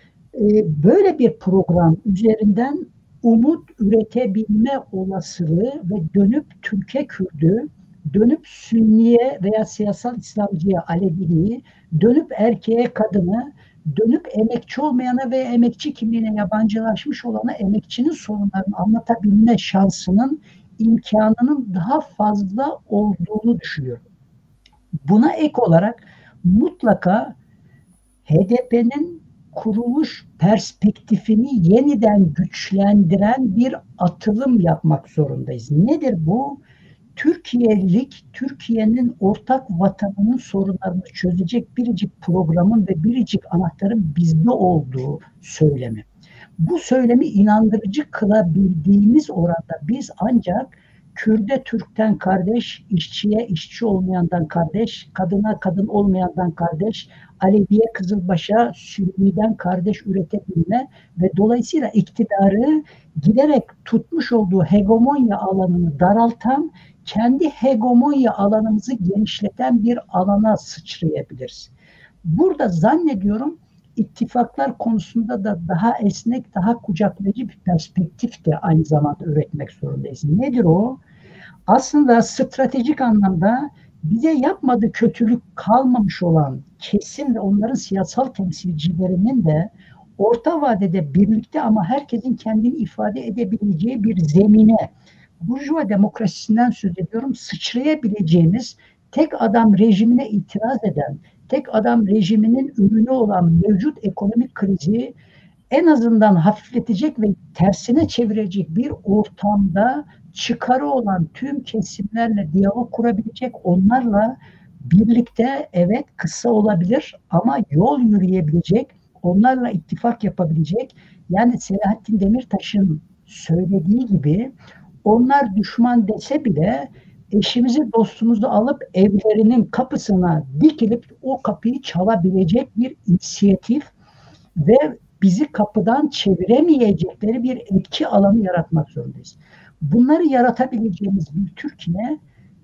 Böyle bir program üzerinden umut üretebilme olasılığı ve dönüp Türkiye Kürdü, dönüp Sünniye veya siyasal İslamcıya Aleviliği, dönüp erkeğe kadını, dönüp emekçi olmayana ve emekçi kimliğine yabancılaşmış olana emekçinin sorunlarını anlatabilme şansının, imkanının daha fazla olduğunu düşünüyorum. Buna ek olarak mutlaka H D P'nin kuruluş perspektifini yeniden güçlendiren bir atılım yapmak zorundayız. Nedir bu? Türkiye'lik, Türkiye'nin ortak vatanının sorunlarını çözecek biricik programın ve biricik anahtarın bizde olduğu söylemi. Bu söylemi inandırıcı kılabildiğimiz oranda biz ancak Kürde Türk'ten kardeş, işçiye işçi olmayandan kardeş, kadına kadın olmayandan kardeş, Aleviye Kızılbaş'a Sünni'den kardeş üretebilme ve dolayısıyla iktidarı giderek tutmuş olduğu hegemonya alanını daraltan, kendi hegemonya alanımızı genişleten bir alana sıçrayabiliriz. Burada zannediyorum ittifaklar konusunda da daha esnek, daha kucaklayıcı bir perspektif de aynı zamanda üretmek zorundayız. Nedir o? Aslında stratejik anlamda bize yapmadığı kötülük kalmamış olan kesim ve onların siyasal temsilcilerinin de orta vadede birlikte ama herkesin kendini ifade edebileceği bir zemine, Burjuva demokrasisinden söz ediyorum, sıçrayabileceğimiz, tek adam rejimine itiraz eden, tek adam rejiminin ürünü olan mevcut ekonomik krizi en azından hafifletecek ve tersine çevirecek bir ortamda çıkarı olan tüm kesimlerle diyalog kurabilecek, onlarla birlikte evet kısa olabilir ama yol yürüyebilecek, onlarla ittifak yapabilecek, yani Selahattin Demirtaş'ın söylediği gibi onlar düşman dese bile eşimizi dostumuzu alıp evlerinin kapısına dikilip o kapıyı çalabilecek bir inisiyatif ve bizi kapıdan çeviremeyecekleri bir etki alanı yaratmak zorundayız. Bunları yaratabileceğimiz bir Türkiye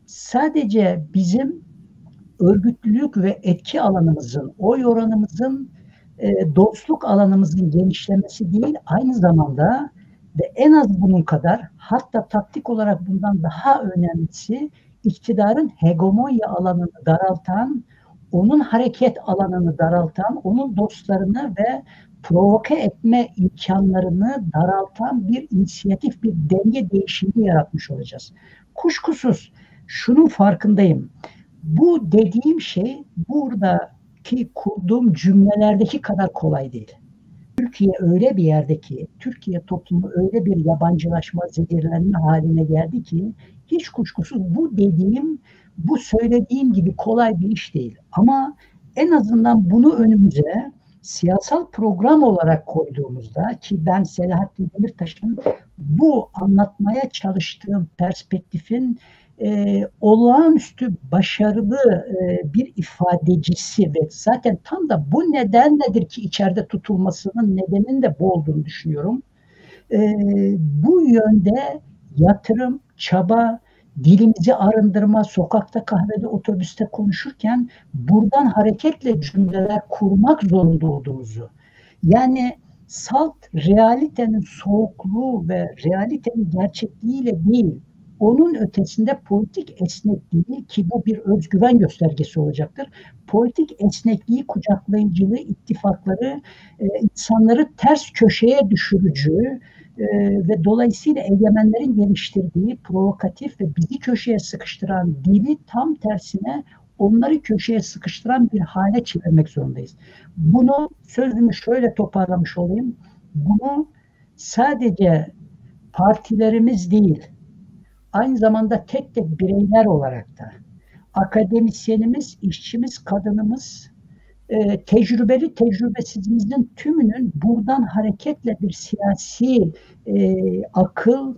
sadece bizim örgütlülük ve etki alanımızın, oy oranımızın, e, dostluk alanımızın genişlemesi değil, aynı zamanda ve en az bunun kadar, hatta taktik olarak bundan daha önemlisi, iktidarın hegemonya alanını daraltan, onun hareket alanını daraltan, onun dostlarını ve provoke etme imkanlarını daraltan bir inisiyatif, bir denge değişikliği yaratmış olacağız. Kuşkusuz şunun farkındayım. Bu dediğim şey buradaki kurduğum cümlelerdeki kadar kolay değil. Türkiye öyle bir yerde ki, Türkiye toplumu öyle bir yabancılaşma, zehirlenme haline geldi ki, hiç kuşkusuz bu dediğim, bu söylediğim gibi kolay bir iş değil. Ama en azından bunu önümüze siyasal program olarak koyduğumuzda, ki ben Selahattin Demirtaş'ın bu anlatmaya çalıştığım perspektifin e, olağanüstü başarılı e, bir ifadecisi ve zaten tam da bu nedenledir ki içeride tutulmasının nedeninin de bu olduğunu düşünüyorum. E, bu yönde yatırım, çaba, dilimizi arındırma, sokakta, kahvede, otobüste konuşurken buradan hareketle cümleler kurmak zorunda olduğumuzu, yani salt realitenin soğukluğu ve realitenin gerçekliğiyle değil, onun ötesinde politik esnekliği, ki bu bir özgüven göstergesi olacaktır, politik esnekliği, kucaklayıcılığı, ittifakları, e, insanları ters köşeye düşürücü, Ee, ve dolayısıyla egemenlerin geliştirdiği provokatif ve bizi köşeye sıkıştıran dili tam tersine onları köşeye sıkıştıran bir hale çevirmek zorundayız. Bunu, sözümü şöyle toparlamış olayım, bunu sadece partilerimiz değil, aynı zamanda tek tek bireyler olarak da akademisyenimiz, işçimiz, kadınımız, e, tecrübeli tecrübesizimizin tümünün buradan hareketle bir siyasi e, akıl,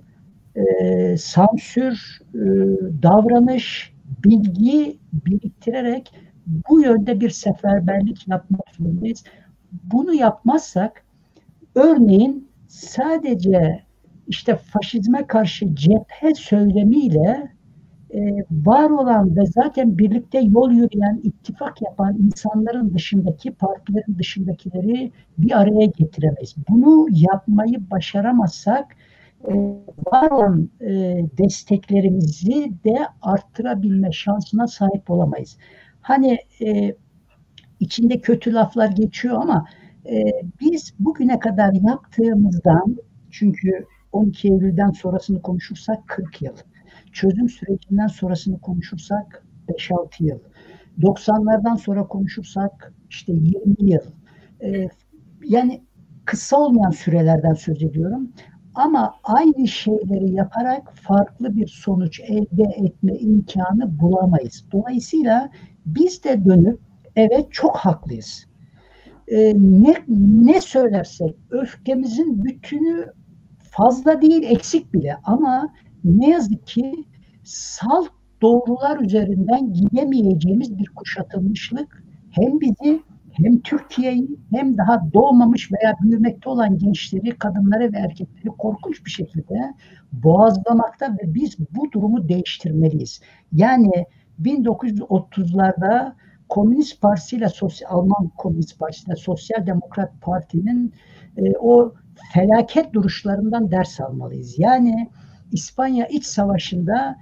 e, sansür, e, davranış, bilgi biriktirerek bu yönde bir seferberlik yapmak zorundayız. Bunu yapmazsak örneğin sadece işte faşizme karşı cephe söylemiyle e, var olan ve zaten birlikte yol yürüyen, ittifak yapan insanların dışındaki, partilerin dışındakileri bir araya getiremeyiz. Bunu yapmayı başaramazsak e, var olan e, desteklerimizi de arttırabilme şansına sahip olamayız. Hani e, içinde kötü laflar geçiyor ama e, biz bugüne kadar yaptığımızdan, çünkü on iki Eylül'den sonrasını konuşursak kırk yıl, çözüm sürecinden sonrasını konuşursak beş altı yıl, doksanlardan sonra konuşursak işte yirmi yıl, e, yani kısa olmayan sürelerden söz ediyorum. Ama aynı şeyleri yaparak farklı bir sonuç elde etme imkanı bulamayız. Dolayısıyla biz de dönüp evet çok haklıyız. Ee, ne, ne söylersek öfkemizin bütünü fazla değil eksik bile ama ne yazık ki salt doğrular üzerinden gidemeyeceğimiz bir kuşatılmışlık hem bizi hem Türkiye'yi hem daha doğmamış veya büyümekte olan gençleri, kadınları ve erkekleri korkunç bir şekilde boğazlamakta ve biz bu durumu değiştirmeliyiz. Yani bin dokuz yüz otuzlarda Komünist Partisi ile Sosyal Alman Komünist Partisi ile Sosyal Demokrat Parti'nin e, o felaket duruşlarından ders almalıyız. Yani İspanya İç Savaşı'nda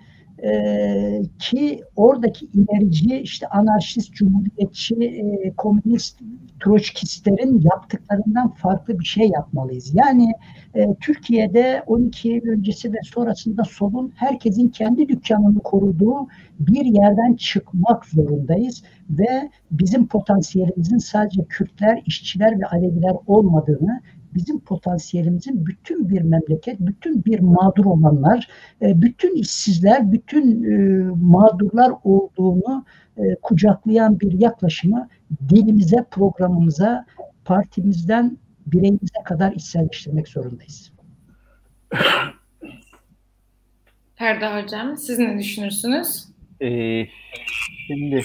e, ki oradaki ilerici işte anarşist, cumhuriyetçi, e, komünist, troçkistlerin yaptıklarından farklı bir şey yapmalıyız. Yani e, Türkiye'de on iki Eylül öncesi ve sonrasında solun herkesin kendi dükkanını koruduğu bir yerden çıkmak zorundayız ve bizim potansiyelimizin sadece Kürtler, işçiler ve Aleviler olmadığını, bizim potansiyelimizin bütün bir memleket, bütün bir mağdur olanlar, bütün işsizler, bütün mağdurlar olduğunu kucaklayan bir yaklaşımı dilimize, programımıza, partimizden bireyimize kadar içselleştirmek zorundayız. Ferda Hocam, siz ne düşünürsünüz? Ee, şimdi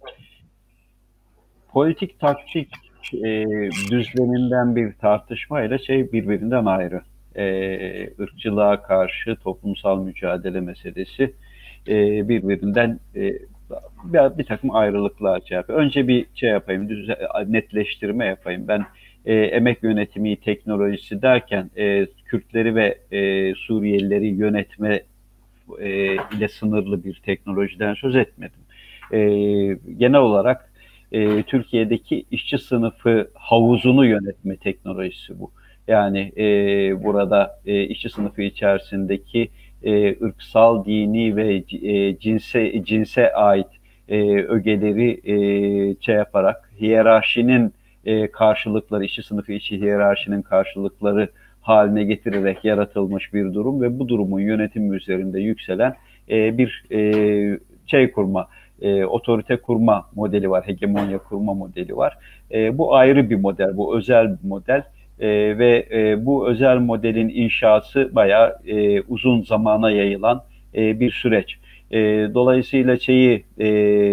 politik taktik e, düzleminden bir tartışmayla şey birbirinden ayrı. E, ırkçılığa karşı toplumsal mücadele meselesi e, birbirinden e, bir, bir takım ayrılıklar şey yapıyor. Önce bir şey yapayım, düze, netleştirme yapayım. Ben e, emek yönetimi teknolojisi derken e, Kürtleri ve e, Suriyelileri yönetme e, ile sınırlı bir teknolojiden söz etmedim. E, genel olarak e, Türkiye'deki işçi sınıfı havuzunu yönetme teknolojisi bu. Yani e, burada e, işçi sınıfı içerisindeki e, ırksal, dini ve e, cinse cinse ait e, ögeleri e, şey yaparak hiyerarşinin e, karşılıkları, işçi sınıfı içi hiyerarşinin karşılıkları haline getirerek yaratılmış bir durum ve bu durumun yönetimi üzerinde yükselen e, bir e, şey kurma, e, otorite kurma modeli var, hegemonya kurma modeli var. E, bu ayrı bir model, bu özel bir model e, ve e, bu özel modelin inşası bayağı e, uzun zamana yayılan e, bir süreç. E, dolayısıyla şeyi e,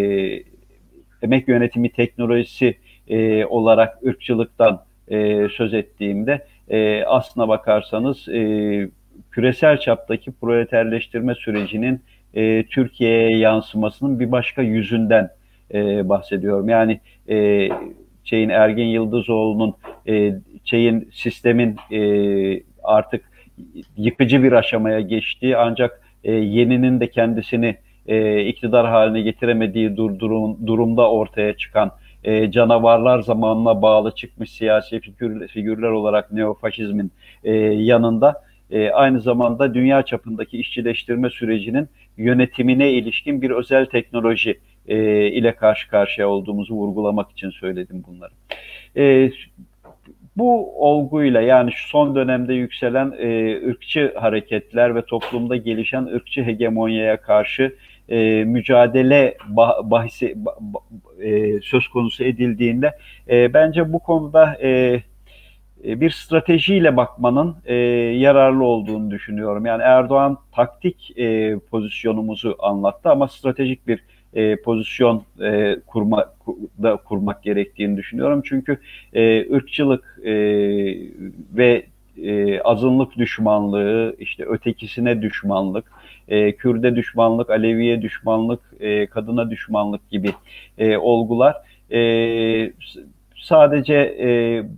emek yönetimi teknolojisi e, olarak ırkçılıktan e, söz ettiğimde e, aslına bakarsanız e, küresel çaptaki proleterleştirme sürecinin e, Türkiye'ye yansımasının bir başka yüzünden e, bahsediyorum. Yani e, şeyin Ergin Yıldızoğlu'nun e, şeyin sistemin e, artık yıkıcı bir aşamaya geçtiği ancak e, yeninin de kendisini e, iktidar haline getiremediği dur, durum, durumda ortaya çıkan e, canavarlar zamanına bağlı çıkmış siyasi figür, figürler olarak neofaşizmin e, yanında e, aynı zamanda dünya çapındaki işçileştirme sürecinin yönetimine ilişkin bir özel teknoloji e, ile karşı karşıya olduğumuzu vurgulamak için söyledim bunları. E, Bu olguyla, yani şu son dönemde yükselen e, ırkçı hareketler ve toplumda gelişen ırkçı hegemonyaya karşı e, mücadele bah, bahsi bah, e, söz konusu edildiğinde e, bence bu konuda e, bir stratejiyle bakmanın e, yararlı olduğunu düşünüyorum. Yani Erdoğan taktik e, pozisyonumuzu anlattı ama stratejik bir e, pozisyon e, kurma da kurmak gerektiğini düşünüyorum. Çünkü e, ırkçılık e, ve e, azınlık düşmanlığı, işte ötekisine düşmanlık, e, Kürde düşmanlık, Aleviye düşmanlık, e, kadına düşmanlık gibi e, olgular e, sadece e,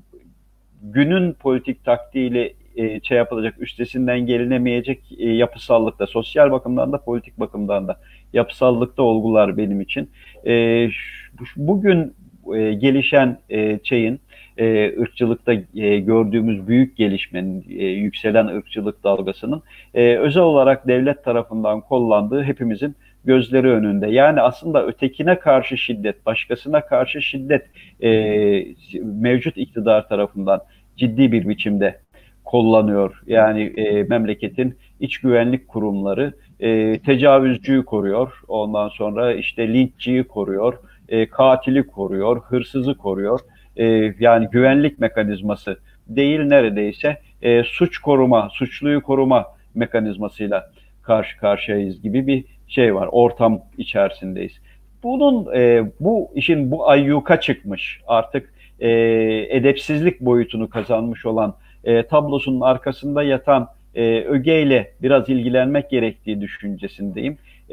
günün politik taktiğiyle e, şey yapılacak, üstesinden gelinemeyecek e, yapısallıkta, sosyal bakımdan da politik bakımdan da yapısallıkta olgular benim için. E, bugün e, gelişen e, şeyin, e, ırkçılıkta e, gördüğümüz büyük gelişmenin, e, yükselen ırkçılık dalgasının e, özel olarak devlet tarafından kollandığı hepimizin gözleri önünde. Yani aslında ötekine karşı şiddet, başkasına karşı şiddet e, mevcut iktidar tarafından ciddi bir biçimde kollanıyor. Yani e, memleketin iç güvenlik kurumları e, tecavüzcüyü koruyor. Ondan sonra işte linççiyi koruyor, e, katili koruyor, hırsızı koruyor. E, yani güvenlik mekanizması değil, neredeyse e, suç koruma, suçluyu koruma mekanizmasıyla karşı karşıyayız gibi bir şey var. Ortam içerisindeyiz. Bunun e, bu işin bu ayyuka çıkmış, artık e, edepsizlik boyutunu kazanmış olan e, tablosunun arkasında yatan e, ögeyle biraz ilgilenmek gerektiği düşüncesindeyim. E,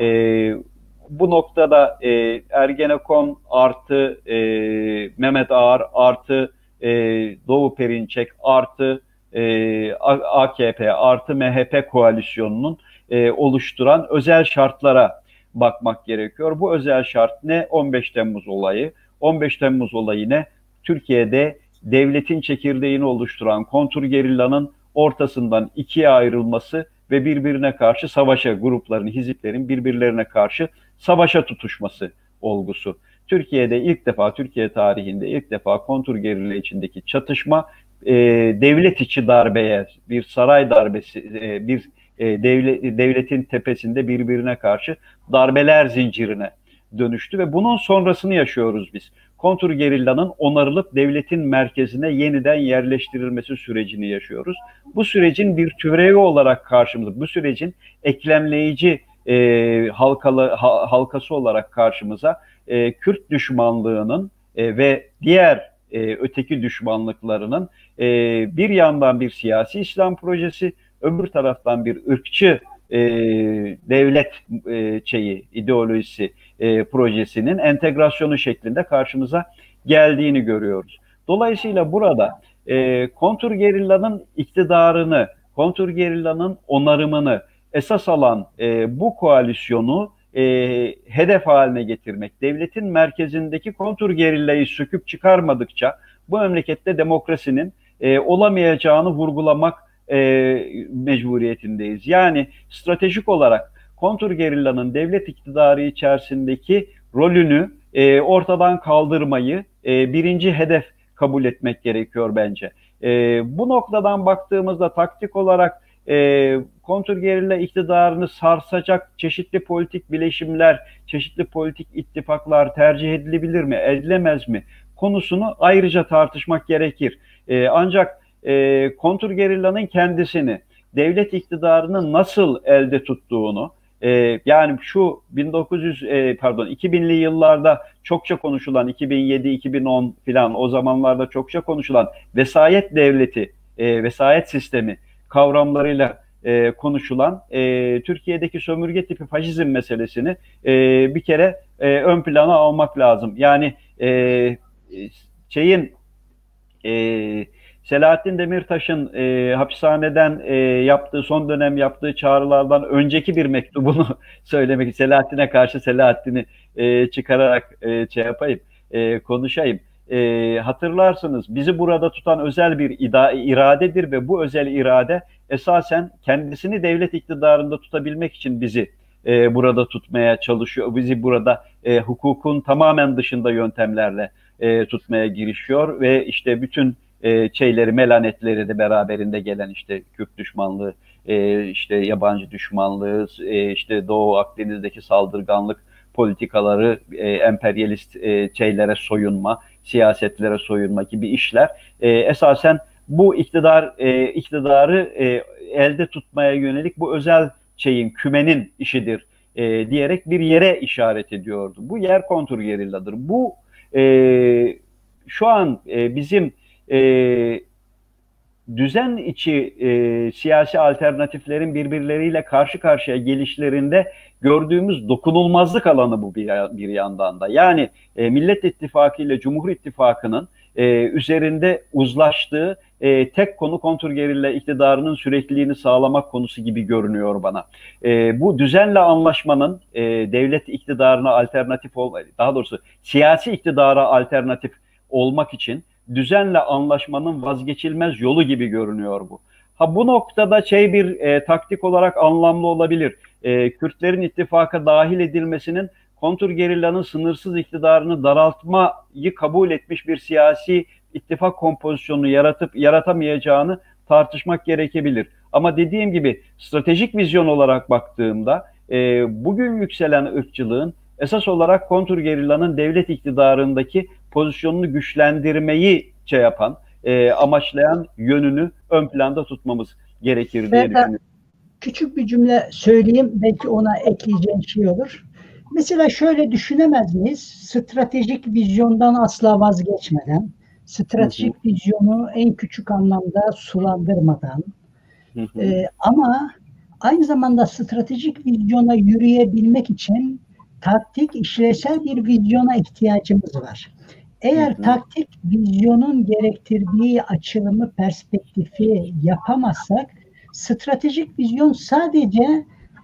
bu noktada e, Ergenekon artı e, Mehmet Ağar artı e, Doğu Perinçek artı e, A K P artı M H P koalisyonunun e, oluşturan özel şartlara bakmak gerekiyor. Bu özel şart ne? on beş Temmuz olayı. on beş Temmuz olayı ne? Türkiye'de devletin çekirdeğini oluşturan kontrgerillanın ortasından ikiye ayrılması ve birbirine karşı savaşa, grupların, hiziplerin birbirlerine karşı savaşa tutuşması olgusu. Türkiye'de ilk defa, Türkiye tarihinde ilk defa kontrgerilla içindeki çatışma e, devlet içi darbeye, bir saray darbesi, e, bir e, devlet, devletin tepesinde birbirine karşı darbeler zincirine dönüştü ve bunun sonrasını yaşıyoruz biz. Kontrgerillanın onarılıp devletin merkezine yeniden yerleştirilmesi sürecini yaşıyoruz. Bu sürecin bir türevi olarak karşımıza, bu sürecin eklemleyici e, halkalı, ha, halkası olarak karşımıza e, Kürt düşmanlığının e, ve diğer e, öteki düşmanlıklarının e, bir yandan bir siyasi İslam projesi, öbür taraftan bir ırkçı e, devlet e, şeyi, ideolojisi e, projesinin entegrasyonu şeklinde karşımıza geldiğini görüyoruz. Dolayısıyla burada e, kontrgerillanın iktidarını, kontrgerillanın onarımını esas alan e, bu koalisyonu e, hedef haline getirmek, devletin merkezindeki kontrgerillayı söküp çıkarmadıkça bu memlekette demokrasinin e, olamayacağını vurgulamak e, mecburiyetindeyiz. Yani stratejik olarak kontrgerillanın devlet iktidarı içerisindeki rolünü e, ortadan kaldırmayı e, birinci hedef kabul etmek gerekiyor bence. E, bu noktadan baktığımızda taktik olarak e, kontrgerilla iktidarını sarsacak çeşitli politik bileşimler, çeşitli politik ittifaklar tercih edilebilir mi, edilemez mi konusunu ayrıca tartışmak gerekir. E, ancak e, kontrgerillanın kendisini, devlet iktidarını nasıl elde tuttuğunu, e, yani şu bin dokuz yüz e, pardon iki binli yıllarda çokça konuşulan, iki bin yedi iki bin on filan o zamanlarda çokça konuşulan vesayet devleti, e, vesayet sistemi kavramlarıyla e, konuşulan e, Türkiye'deki sömürge tipi faşizm meselesini e, bir kere e, ön plana almak lazım. Yani e, şeyin e, Selahattin Demirtaş'ın e, hapishaneden e, yaptığı, son dönem yaptığı çağrılardan önceki bir mektubunu söylemek, Selahattin'e karşı Selahattin'i e, çıkararak e, şey yapayım, e, konuşayım. E, hatırlarsınız, bizi burada tutan özel bir ida, iradedir ve bu özel irade esasen kendisini devlet iktidarında tutabilmek için bizi e, burada tutmaya çalışıyor. Bizi burada e, hukukun tamamen dışında yöntemlerle e, tutmaya girişiyor ve işte bütün e, şeyleri, melanetleri de beraberinde gelen işte Kürt düşmanlığı, e, işte yabancı düşmanlığı, e, işte Doğu Akdeniz'deki saldırganlık politikaları, e, emperyalist e, şeylere soyunma, siyasetlere soyunma gibi işler e, esasen bu iktidar e, iktidarı e, elde tutmaya yönelik bu özel şeyin, kümenin işidir e, diyerek bir yere işaret ediyordu. Bu yer kontrgerilladır. Bu e, şu an e, bizim e, düzen içi e, siyasi alternatiflerin birbirleriyle karşı karşıya gelişlerinde gördüğümüz dokunulmazlık alanı bu bir, bir yandan da. Yani e, Millet İttifakı ile Cumhur İttifakı'nın e, üzerinde uzlaştığı e, tek konu kontrgerilla iktidarının sürekliliğini sağlamak konusu gibi görünüyor bana. E, bu düzenle anlaşmanın e, devlet iktidarına alternatif olma, daha doğrusu siyasi iktidara alternatif olmak için düzenle anlaşmanın vazgeçilmez yolu gibi görünüyor bu. Ha bu noktada şey bir e, taktik olarak anlamlı olabilir. E, Kürtlerin ittifaka dahil edilmesinin kontrgerillanın sınırsız iktidarını daraltmayı kabul etmiş bir siyasi ittifak kompozisyonunu yaratıp yaratamayacağını tartışmak gerekebilir. Ama dediğim gibi stratejik vizyon olarak baktığımda e, bugün yükselen ırkçılığın esas olarak kontrgerillanın devlet iktidarındaki pozisyonunu güçlendirmeyi şey yapan, e, amaçlayan yönünü ön planda tutmamız gerekir diye düşünüyorum. Küçük bir cümle söyleyeyim, belki ona ekleyeceğim şey olur. Mesela şöyle düşünemez miyiz? Stratejik vizyondan asla vazgeçmeden, stratejik hı hı. vizyonu en küçük anlamda sulandırmadan, hı hı. E, ama aynı zamanda stratejik vizyona yürüyebilmek için taktik, işlevsel bir vizyona ihtiyacımız var. Eğer hı hı. taktik, vizyonun gerektirdiği açılımı, perspektifi yapamazsak, stratejik vizyon sadece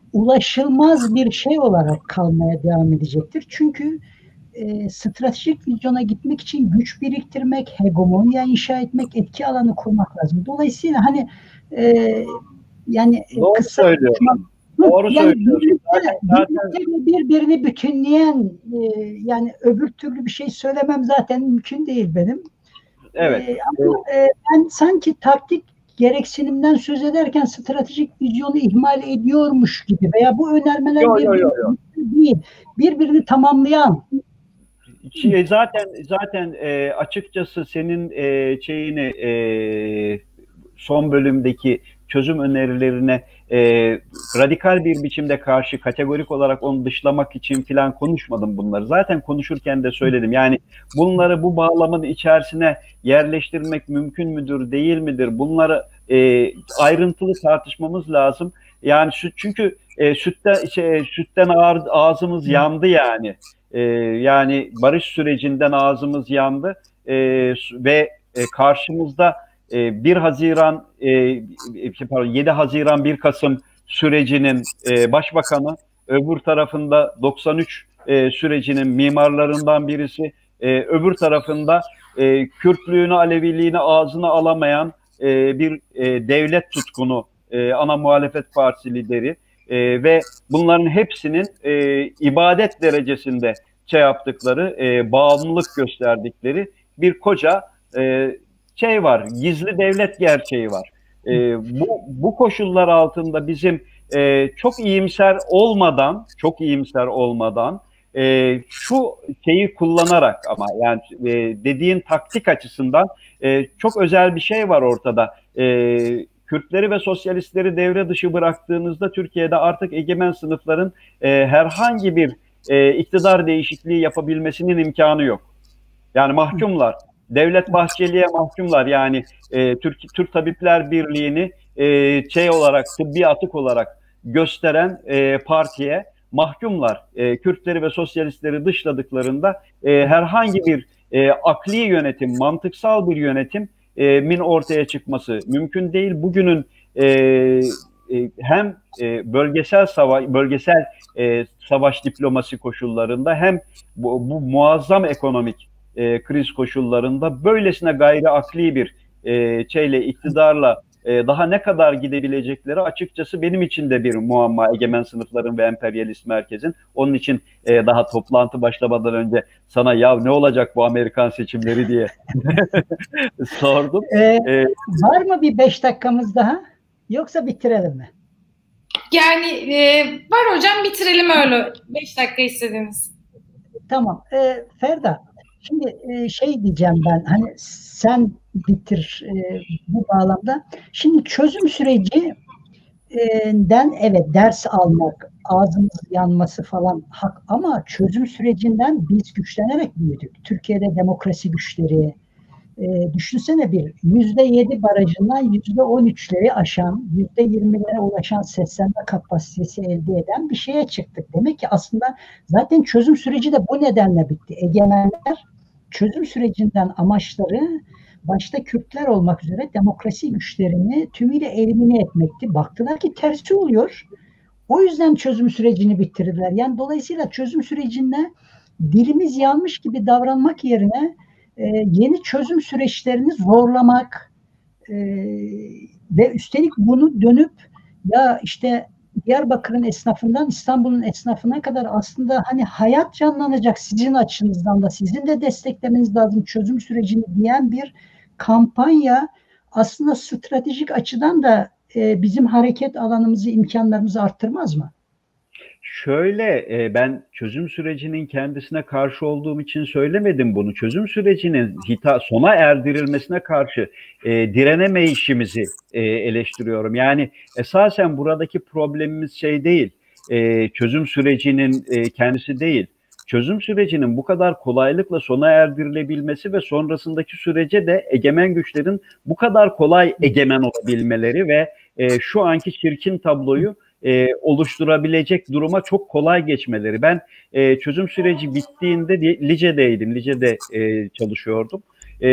ulaşılmaz bir şey olarak kalmaya devam edecektir. Çünkü e, stratejik vizyona gitmek için güç biriktirmek, hegemonya inşa etmek, etki alanı kurmak lazım. Dolayısıyla hani e, yani Doğru kısa söylüyorsun. Doğru yani söylüyorsun. Zaten, zaten... birbirini bütünleyen e, yani öbür türlü bir şey söylemem zaten mümkün değil benim. Evet. E, ama e, ben sanki taktik gereksinimden söz ederken stratejik vizyonu ihmal ediyormuş gibi veya bu önermeler yo, birbirini yo, yo, yo. değil, birbirini tamamlayan. Zaten zaten e, açıkçası senin e, şeyini e, son bölümdeki çözüm önerilerine e, radikal bir biçimde karşı, kategorik olarak onu dışlamak için filan konuşmadım bunları. Zaten konuşurken de söyledim. Yani bunları bu bağlamın içerisine yerleştirmek mümkün müdür, değil midir? Bunları e, ayrıntılı tartışmamız lazım. Yani süt, çünkü e, sütten, şey, sütten ağzımız yandı yani. E, yani barış sürecinden ağzımız yandı e, ve e, karşımızda bir Haziran, pardon yedi Haziran bir Kasım sürecinin başbakanı, öbür tarafında doksan üç sürecinin mimarlarından birisi, öbür tarafında Kürtlüğünü, Aleviliğini ağzına alamayan bir devlet tutkunu ana muhalefet partisi lideri ve bunların hepsinin ibadet derecesinde şey yaptıkları, bağımlılık gösterdikleri bir koca şey var, gizli devlet gerçeği var. E, bu, bu koşullar altında bizim e, çok iyimser olmadan, çok iyimser olmadan e, şu şeyi kullanarak ama yani e, dediğin taktik açısından e, çok özel bir şey var ortada. E, Kürtleri ve sosyalistleri devre dışı bıraktığınızda Türkiye'de artık egemen sınıfların e, herhangi bir e, iktidar değişikliği yapabilmesinin imkanı yok. Yani mahkumlar. Devlet Bahçeli'ye mahkumlar yani e, Türk Türk Tabipler Birliği'ni e, şey olarak tıbbi atık olarak gösteren e, partiye mahkumlar. E, Kürtleri ve sosyalistleri dışladıklarında e, herhangi bir e, akli yönetim, mantıksal bir yönetim e, min ortaya çıkması mümkün değil. Bugünün e, e, hem e, bölgesel savaş, bölgesel e, savaş diplomasi koşullarında hem bu, bu muazzam ekonomik E, kriz koşullarında böylesine gayri akli bir e, şeyle iktidarla e, daha ne kadar gidebilecekleri açıkçası benim için de bir muamma, egemen sınıfların ve emperyalist merkezin. Onun için e, daha toplantı başlamadan önce sana ya ne olacak bu Amerikan seçimleri diye sordum. Ee, ee, var mı bir beş dakikamız daha? Yoksa bitirelim mi? Yani e, var hocam, bitirelim öyle. Beş dakika istediniz. Tamam. Ee, Ferda, şimdi e, şey diyeceğim ben, hani sen bitir e, bu bağlamda. Şimdi çözüm süreci den evet ders almak, ağzımız yanması falan hak, ama çözüm sürecinden biz güçlenerek büyüdük. Türkiye'de demokrasi güçleri, e, düşünsene bir yüzde yedi barajından yüzde on üçleri aşan, yüzde yirmilere ulaşan seslenme kapasitesi elde eden bir şeye çıktık. Demek ki aslında zaten çözüm süreci de bu nedenle bitti. Egemenler çözüm sürecinden amaçları başta Kürtler olmak üzere demokrasi güçlerini tümüyle elimine etmekti. Baktılar ki tersi oluyor. O yüzden çözüm sürecini bitirdiler. Yani dolayısıyla çözüm sürecinde dilimiz yanmış gibi davranmak yerine e, yeni çözüm süreçlerini zorlamak e, ve üstelik bunu dönüp ya işte Diyarbakır'ın esnafından İstanbul'un esnafına kadar aslında hani hayat canlanacak sizin açınızdan da, sizin de desteklemeniz lazım çözüm sürecini diyen bir kampanya aslında stratejik açıdan da e, bizim hareket alanımızı, imkanlarımızı arttırmaz mı? Şöyle, ben çözüm sürecinin kendisine karşı olduğum için söylemedim bunu. Çözüm sürecinin hita, sona erdirilmesine karşı e, direnemeyişimizi e, eleştiriyorum. Yani esasen buradaki problemimiz şey değil, e, çözüm sürecinin e, kendisi değil. Çözüm sürecinin bu kadar kolaylıkla sona erdirilebilmesi ve sonrasındaki sürece de egemen güçlerin bu kadar kolay egemen olabilmeleri ve e, şu anki çirkin tabloyu E, oluşturabilecek duruma çok kolay geçmeleri. Ben e, çözüm süreci bittiğinde Lice'deydim, Lice'de e, çalışıyordum. E,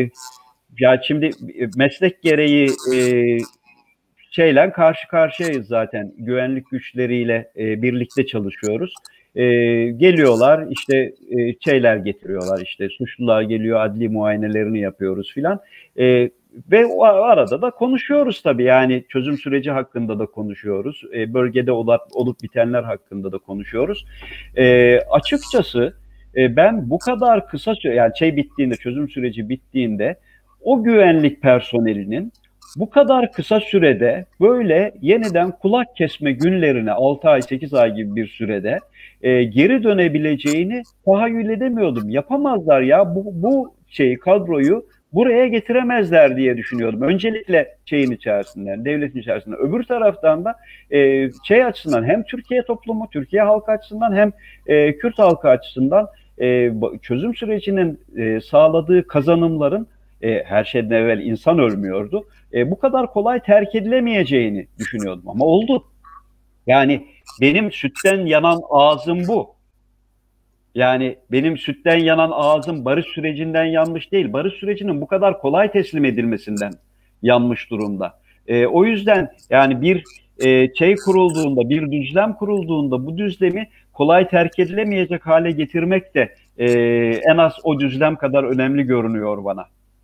ya şimdi meslek gereği e, şeyle karşı karşıyayız zaten. Güvenlik güçleriyle e, birlikte çalışıyoruz. E, geliyorlar işte e, şeyler getiriyorlar, işte suçlular geliyor, adli muayenelerini yapıyoruz filan. E, Ve o arada da konuşuyoruz tabii, yani çözüm süreci hakkında da konuşuyoruz. E, bölgede olup, olup bitenler hakkında da konuşuyoruz. E, açıkçası e, ben bu kadar kısa süre, yani şey bittiğinde, çözüm süreci bittiğinde o güvenlik personelinin bu kadar kısa sürede böyle yeniden kulak kesme günlerine altı ay sekiz ay gibi bir sürede e, geri dönebileceğini tahayyül edemiyordum. Yapamazlar ya, bu, bu şeyi, kadroyu buraya getiremezler diye düşünüyordum. Öncelikle şeyin içerisinden, devletin içerisinden. Öbür taraftan da e, şey açısından, hem Türkiye toplumu, Türkiye halkı açısından hem e, Kürt halkı açısından e, çözüm sürecinin e, sağladığı kazanımların, e, her şeyden evvel insan ölmüyordu, e, bu kadar kolay terk edilemeyeceğini düşünüyordum. Ama oldu. Yani benim sütten yanan ağzım bu. Yani benim sütten yanan ağzım barış sürecinden yanmış değil. Barış sürecinin bu kadar kolay teslim edilmesinden yanmış durumda. E, o yüzden yani bir e, şey kurulduğunda, bir düzlem kurulduğunda bu düzlemi kolay terk edilemeyecek hale getirmek de e, en az o düzlem kadar önemli görünüyor bana.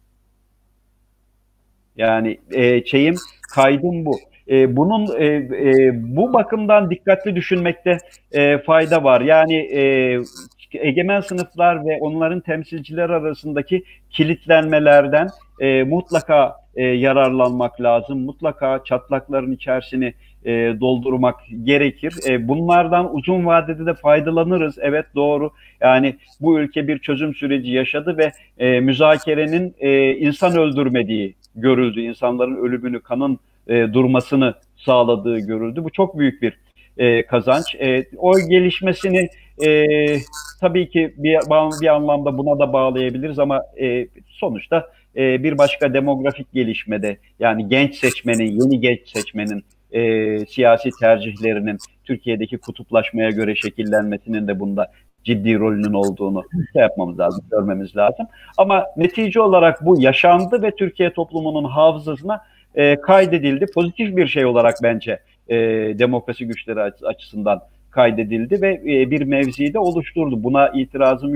Yani e, şeyim, kaydım bu. E, bunun e, e, bu bakımdan dikkatli düşünmekte e, fayda var. Yani e, egemen sınıflar ve onların temsilciler arasındaki kilitlenmelerden e, mutlaka e, yararlanmak lazım. Mutlaka çatlakların içerisini e, doldurmak gerekir. E, bunlardan uzun vadede de faydalanırız. Evet, doğru. Yani bu ülke bir çözüm süreci yaşadı ve e, müzakerenin e, insan öldürmediği görüldü. İnsanların ölümünü, kanın e, durmasını sağladığı görüldü. Bu çok büyük bir e, kazanç. E, o gelişmesini e, tabii ki bir, bir anlamda buna da bağlayabiliriz ama e, sonuçta e, bir başka demografik gelişmede, yani genç seçmenin, yeni genç seçmenin e, siyasi tercihlerinin Türkiye'deki kutuplaşmaya göre şekillenmesinin de bunda ciddi rolünün olduğunu şey yapmamız lazım, görmemiz lazım. Ama netice olarak bu yaşandı ve Türkiye toplumunun hafızasına e, kaydedildi. Pozitif bir şey olarak bence e, demokrasi güçleri açısından kaydedildi ve e, bir mevzide oluşturdu. Buna itirazım yok.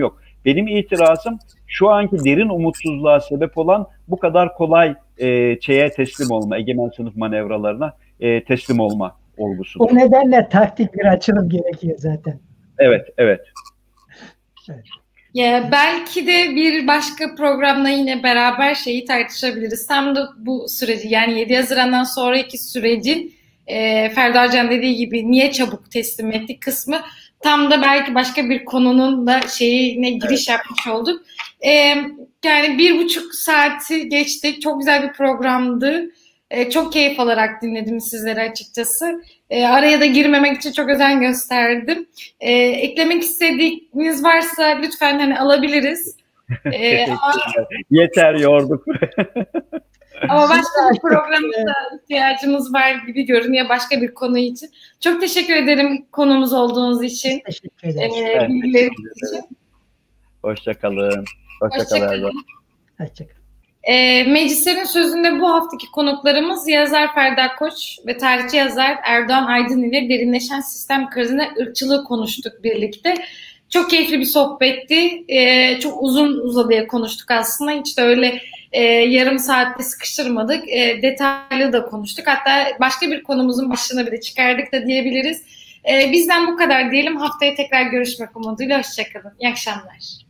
Benim itirazım şu anki derin umutsuzluğa sebep olan bu kadar kolay e, şeye teslim olma, egemen sınıf manevralarına e, teslim olma olgusudur. O nedenle taktik bir açılım gerekiyor zaten. Evet, evet. Evet. Ya, belki de bir başka programla yine beraber şeyi tartışabiliriz. Tam da bu süreci, yani yedi Haziran'dan sonraki süreci e, Ferdi Arcan dediği gibi niye çabuk teslim ettik kısmı, tam da belki başka bir konunun da şeyine giriş evet. yapmış olduk. E, yani bir buçuk saati geçtik. Çok güzel bir programdı. E, çok keyif alarak dinledim sizleri açıkçası. E, araya da girmemek için çok özen gösterdim. E, eklemek istediğiniz varsa lütfen hani alabiliriz. E, ama, Yeter, yorduk. Ama başka bir programda ihtiyacımız var gibi görünüyor başka bir konu için. Çok teşekkür ederim konumuz olduğunuz için. Teşekkür ederim. E, bilgileriniz için. Hoşçakalın. Hoşçakalın. Hoşçakalın. E, Meclislerin Sözü'nde bu haftaki konuklarımız yazar Ferdi Akkoç ve tarihçi yazar Erdoğan Aydın ile derinleşen sistem krizine ırkçılığı konuştuk birlikte. Çok keyifli bir sohbetti. E, çok uzun uzadıya konuştuk aslında. Hiç de öyle e, yarım saatte sıkıştırmadık. E, detaylı da konuştuk. Hatta başka bir konumuzun başlığını bile çıkardık da diyebiliriz. E, bizden bu kadar diyelim. Haftaya tekrar görüşmek umuduyla. Hoşçakalın. İyi akşamlar.